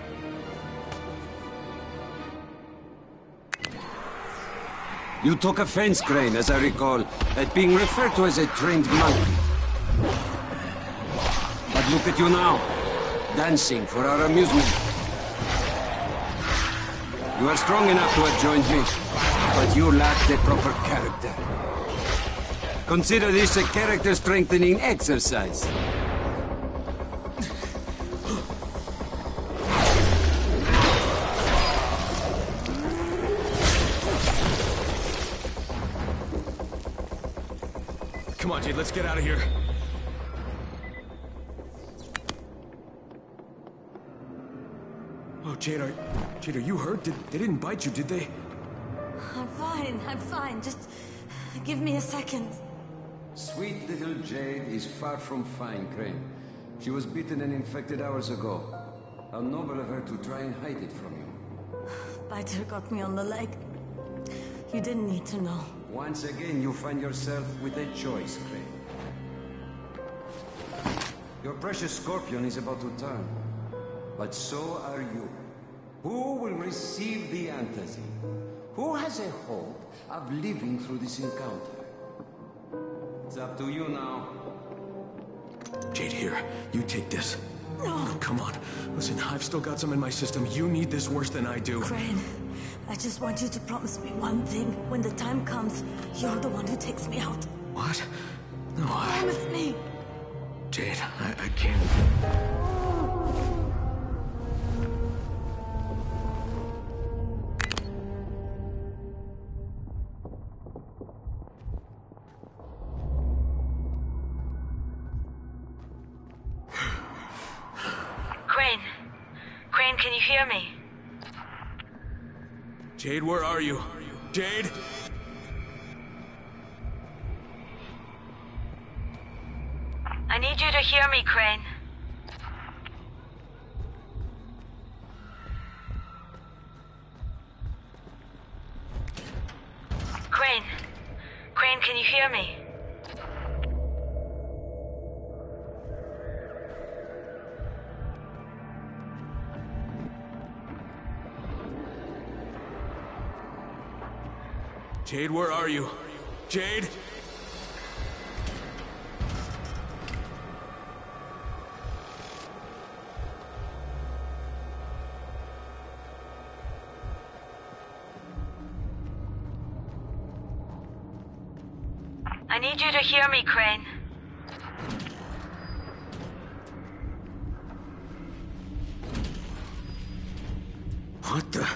You took offense, Crane, as I recall, at being referred to as a trained monkey. But look at you now, dancing for our amusement. You are strong enough to have joined me, but you lack the proper character. Consider this a character-strengthening exercise. Come on, Jade, let's get out of here. Oh, Jade, are... Jade, are you hurt? Did, they didn't bite you, did they? I'm fine, I'm fine. Just give me a second. Sweet little Jade is far from fine, Crane. She was bitten and infected hours ago. How noble of her to try and hide it from you. Biter got me on the leg. You didn't need to know. Once again, you find yourself with a choice, Crane. Your precious Scorpion is about to turn. But so are you. Who will receive the antazine? Who has a hope of living through this encounter? It's up to you now. Jade, here. You take this. No. Oh, come on. Listen, I've still got some in my system. You need this worse than I do. Crane, I just want you to promise me one thing. When the time comes, you're the one who takes me out. What? No, I... Promise me. Jade, I, I can't... Crane. Crane, can you hear me? Jade, where are you? Jade? I need you to hear me, Crane. Crane. Crane, can you hear me? Jade, where are you? Jade? I need you to hear me, Crane. What the...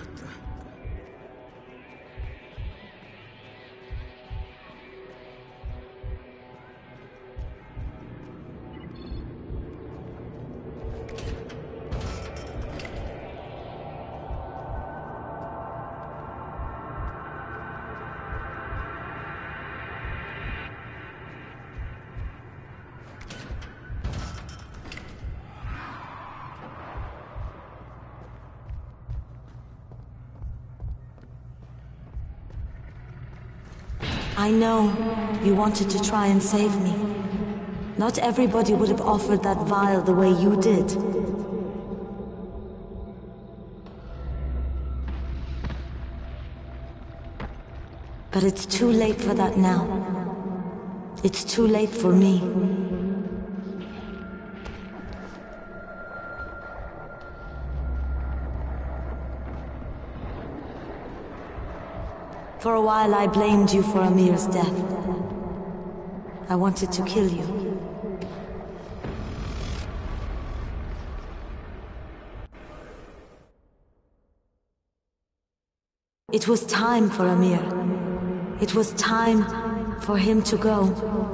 I know you wanted to try and save me. Not everybody would have offered that vial the way you did. But it's too late for that now. It's too late for me. For a while I blamed you for Amir's death. I wanted to kill you. It was time for Amir. It was time for him to go.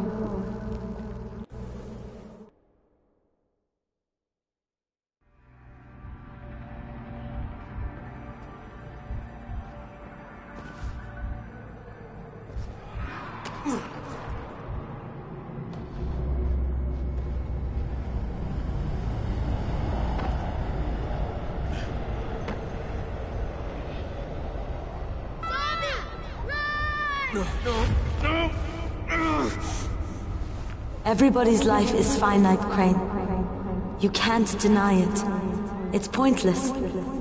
Everybody's life is finite, Crane. You can't deny it. It's pointless.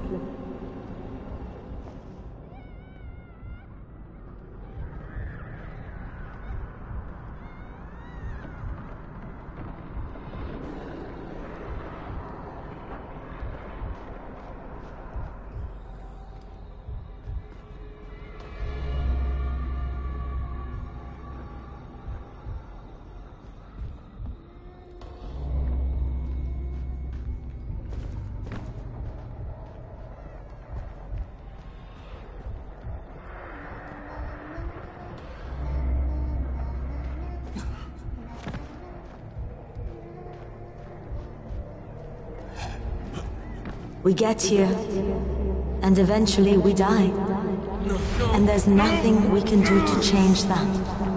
We get here, and eventually we die. And there's nothing we can do to change that.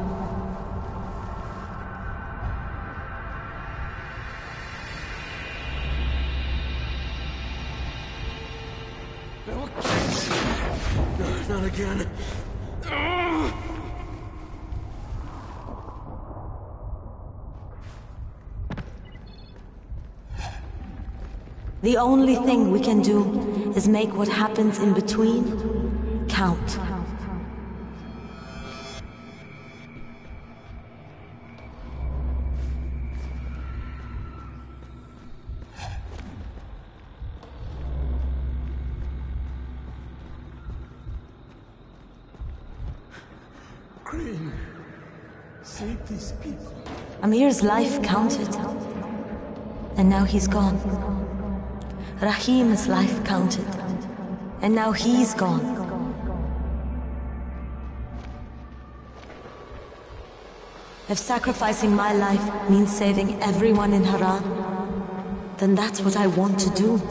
Not again. The only thing we can do is make what happens in between count. Crane, save these people. Amir's life counted, and now he's gone. Rahim's life counted, and now he's gone. If sacrificing my life means saving everyone in Haran, then that's what I want to do.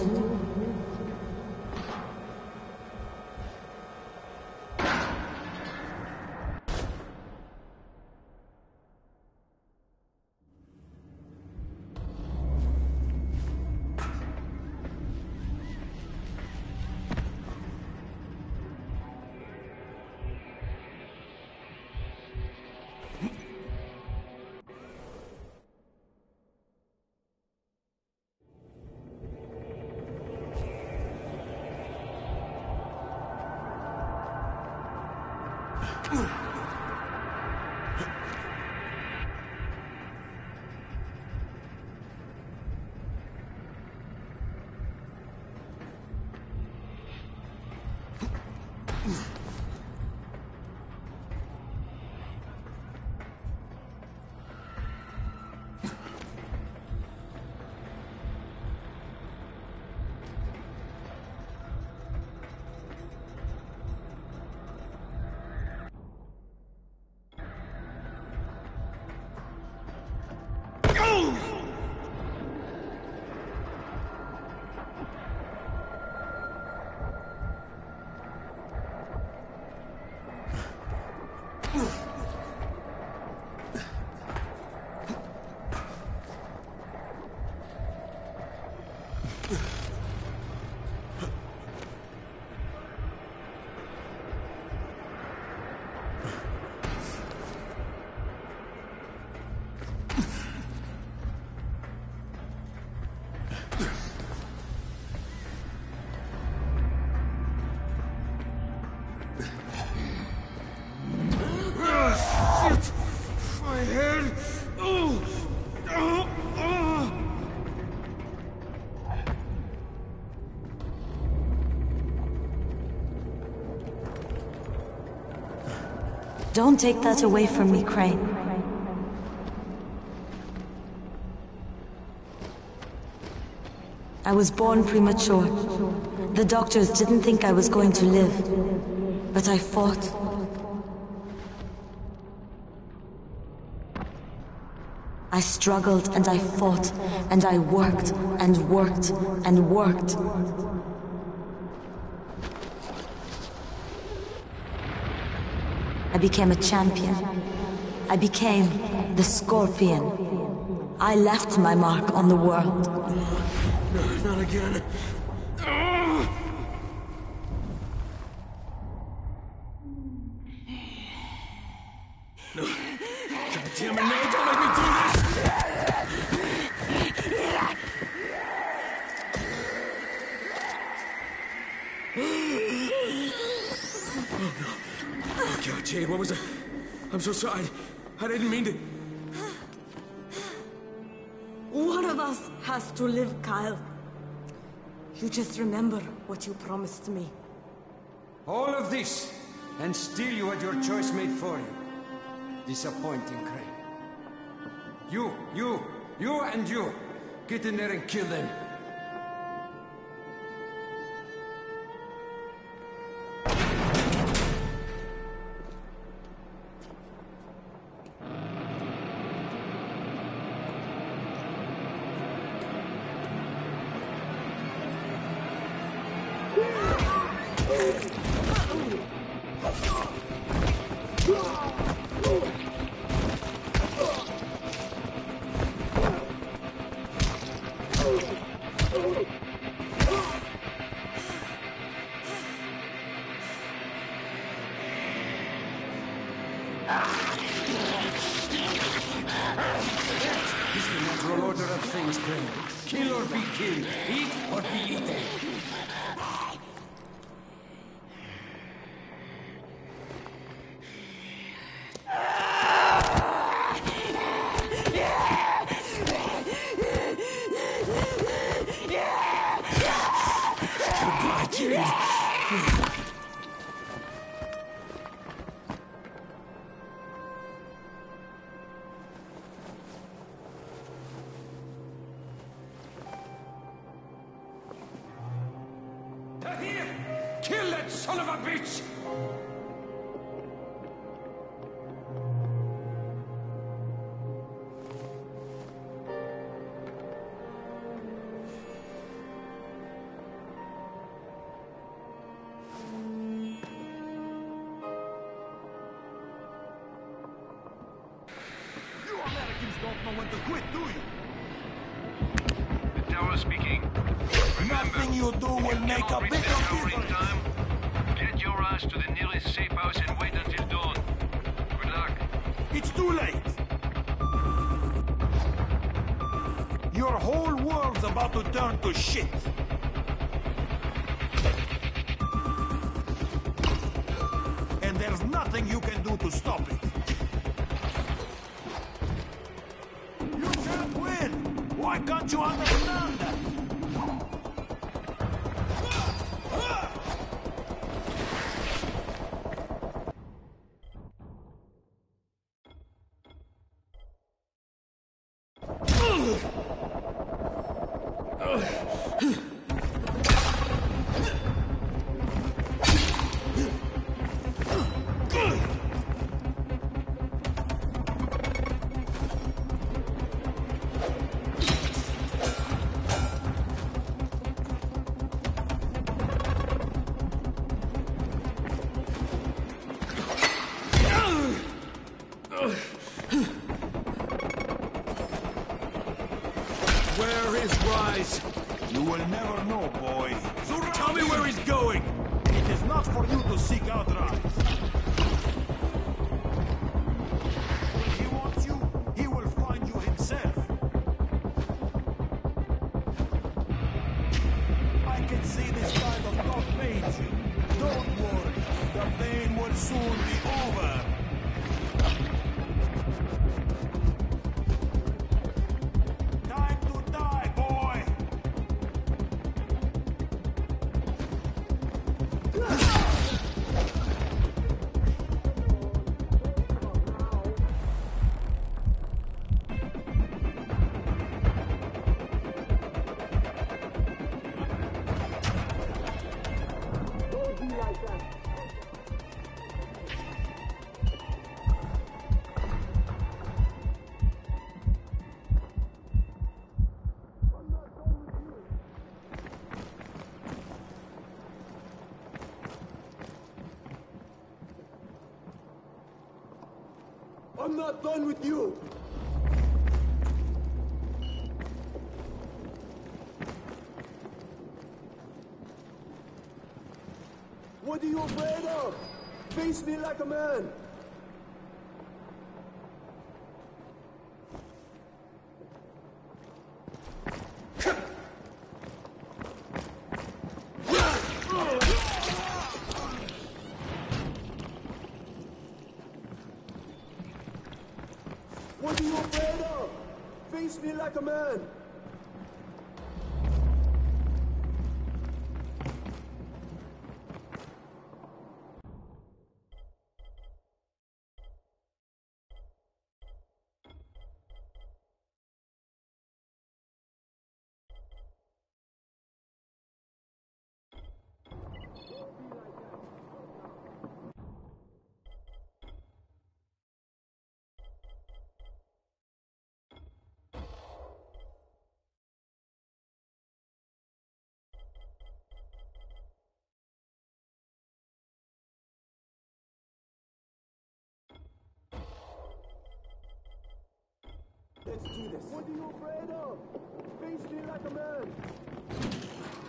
Don't take that away from me, Crane. I was born premature. The doctors didn't think I was going to live. but I fought. I struggled and I fought, and I worked and worked and worked. I became a champion. I became the Scorpion. I left my mark on the world. No, not again. No. God damn it, no, don't make me do this! Oh no. Oh God, Jade, what was that? I'm so sorry. I didn't mean to. One of us has to live, Kyle. You just remember what you promised me. All of this, and still you had your choice made for you. Disappointing, Crane. You, you, you and you. Get in there and kill them. Kill or be killed. Eat or be eaten. Goodbye, Jade. Kill that son of a bitch! You Americans don't know when to quit, do you? The tower speaking. Nothing you do will make a bit of difference. Time. Get your ass to the nearest safe house and wait until dawn. Good luck. It's too late. Your whole world's about to turn to shit. And there's nothing you can do to stop it. You can't win. Why can't you understand that? Where is Rise? You will never know, boy. Tell me where he's going! It is not for you to seek out Rise. When he wants you, he will find you himself. I can see this kind of talk pains you. Don't worry, the pain will soon be over. Time to die, boy! I'm not done with you! What are you afraid of? Face me like a man! What are you afraid of? Face me like a man! Let's do this. What are you afraid of? Face me like a man!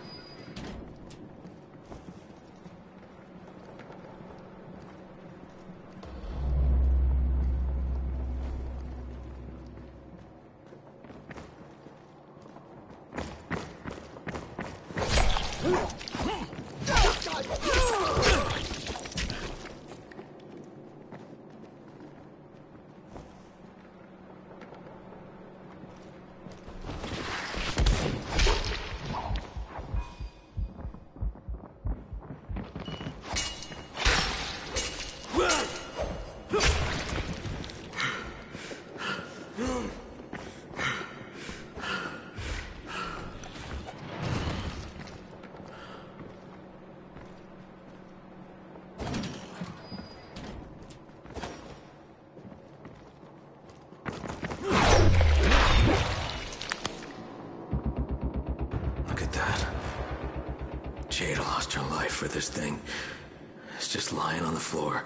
Jade lost her life for this thing. It's just lying on the floor.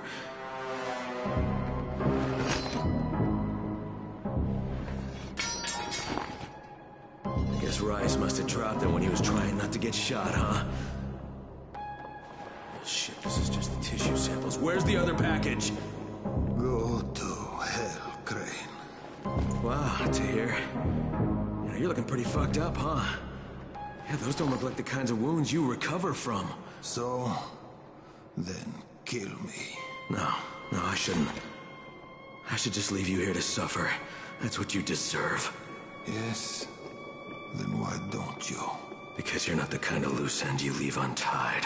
I guess Rice must have dropped it when he was trying not to get shot, huh? Oh, shit, this is just the tissue samples. Where's the other package? Go to hell, Crane. Wow, to hear. You know, you're looking pretty fucked up, huh? Yeah, those don't look like the kinds of wounds you recover from. So, then kill me. No, no, I shouldn't. I should just leave you here to suffer. That's what you deserve. Yes? Then why don't you? Because you're not the kind of loose end you leave untied.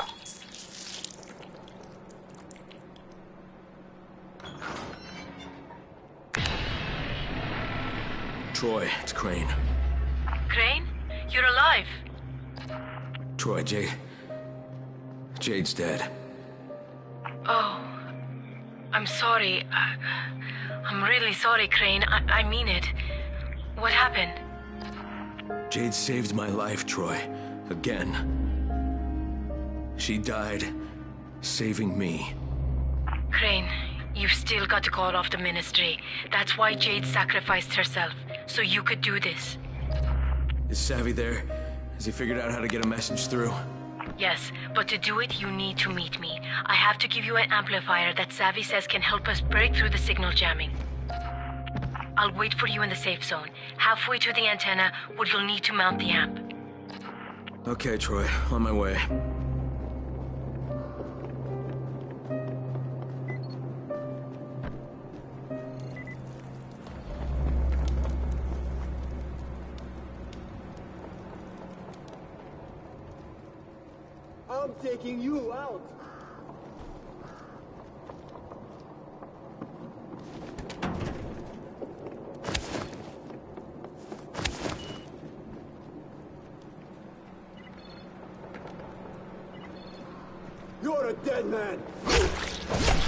Troy, it's Crane. Crane? You're alive. Troy, Jade... Jade's dead. Oh. I'm sorry. I, I'm really sorry, Crane. I, I mean it. What happened? Jade saved my life, Troy. Again. She died saving me. Crane, you've still got to call off the ministry. That's why Jade sacrificed herself, so you could do this. Is Savvy there? Has he figured out how to get a message through? Yes, but to do it, you need to meet me. I have to give you an amplifier that Savvy says can help us break through the signal jamming. I'll wait for you in the safe zone, halfway to the antenna where you'll need to mount the amp. Okay, Troy. On my way. I'm taking you out! You're a dead man!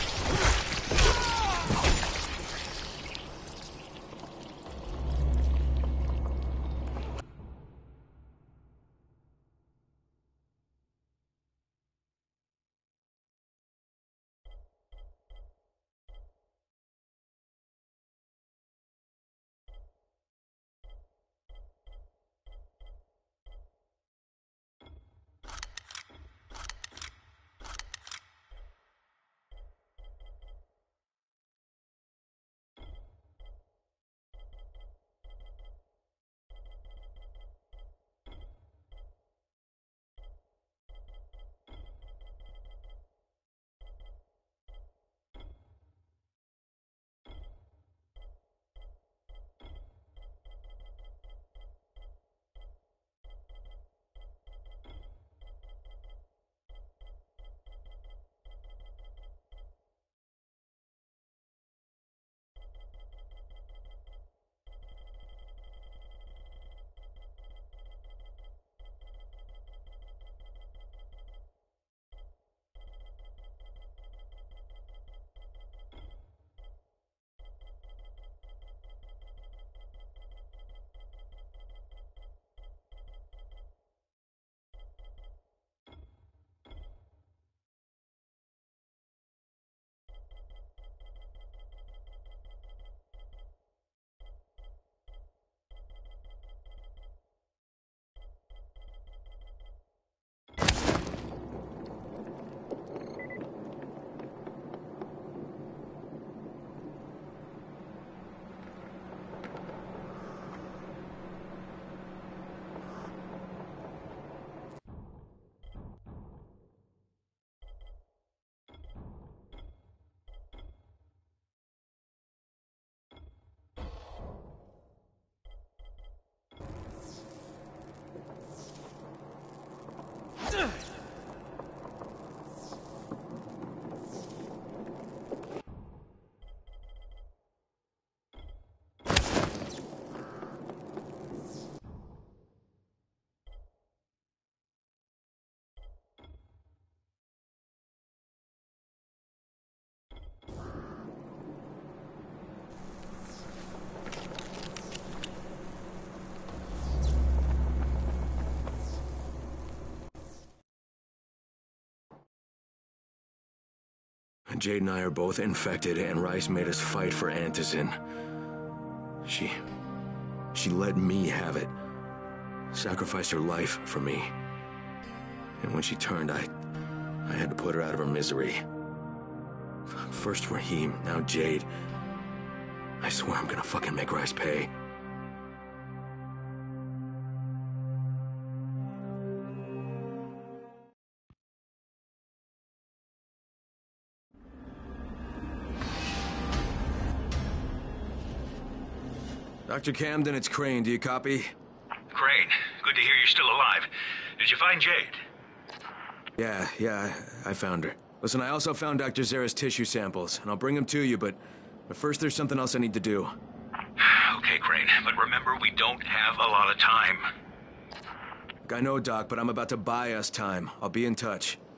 Jade and I are both infected, and Rice made us fight for Antizin. She... she let me have it. Sacrificed her life for me. And when she turned, I... I had to put her out of her misery. First Raheem, now Jade. I swear I'm gonna fucking make Rice pay. Doctor Camden, it's Crane. Do you copy? Crane, good to hear you're still alive. Did you find Jade? Yeah, yeah, I found her. Listen, I also found Doctor Zera's tissue samples, and I'll bring them to you, but, but first there's something else I need to do. Okay, Crane, but remember, we don't have a lot of time. I know, Doc, but I'm about to buy us time. I'll be in touch.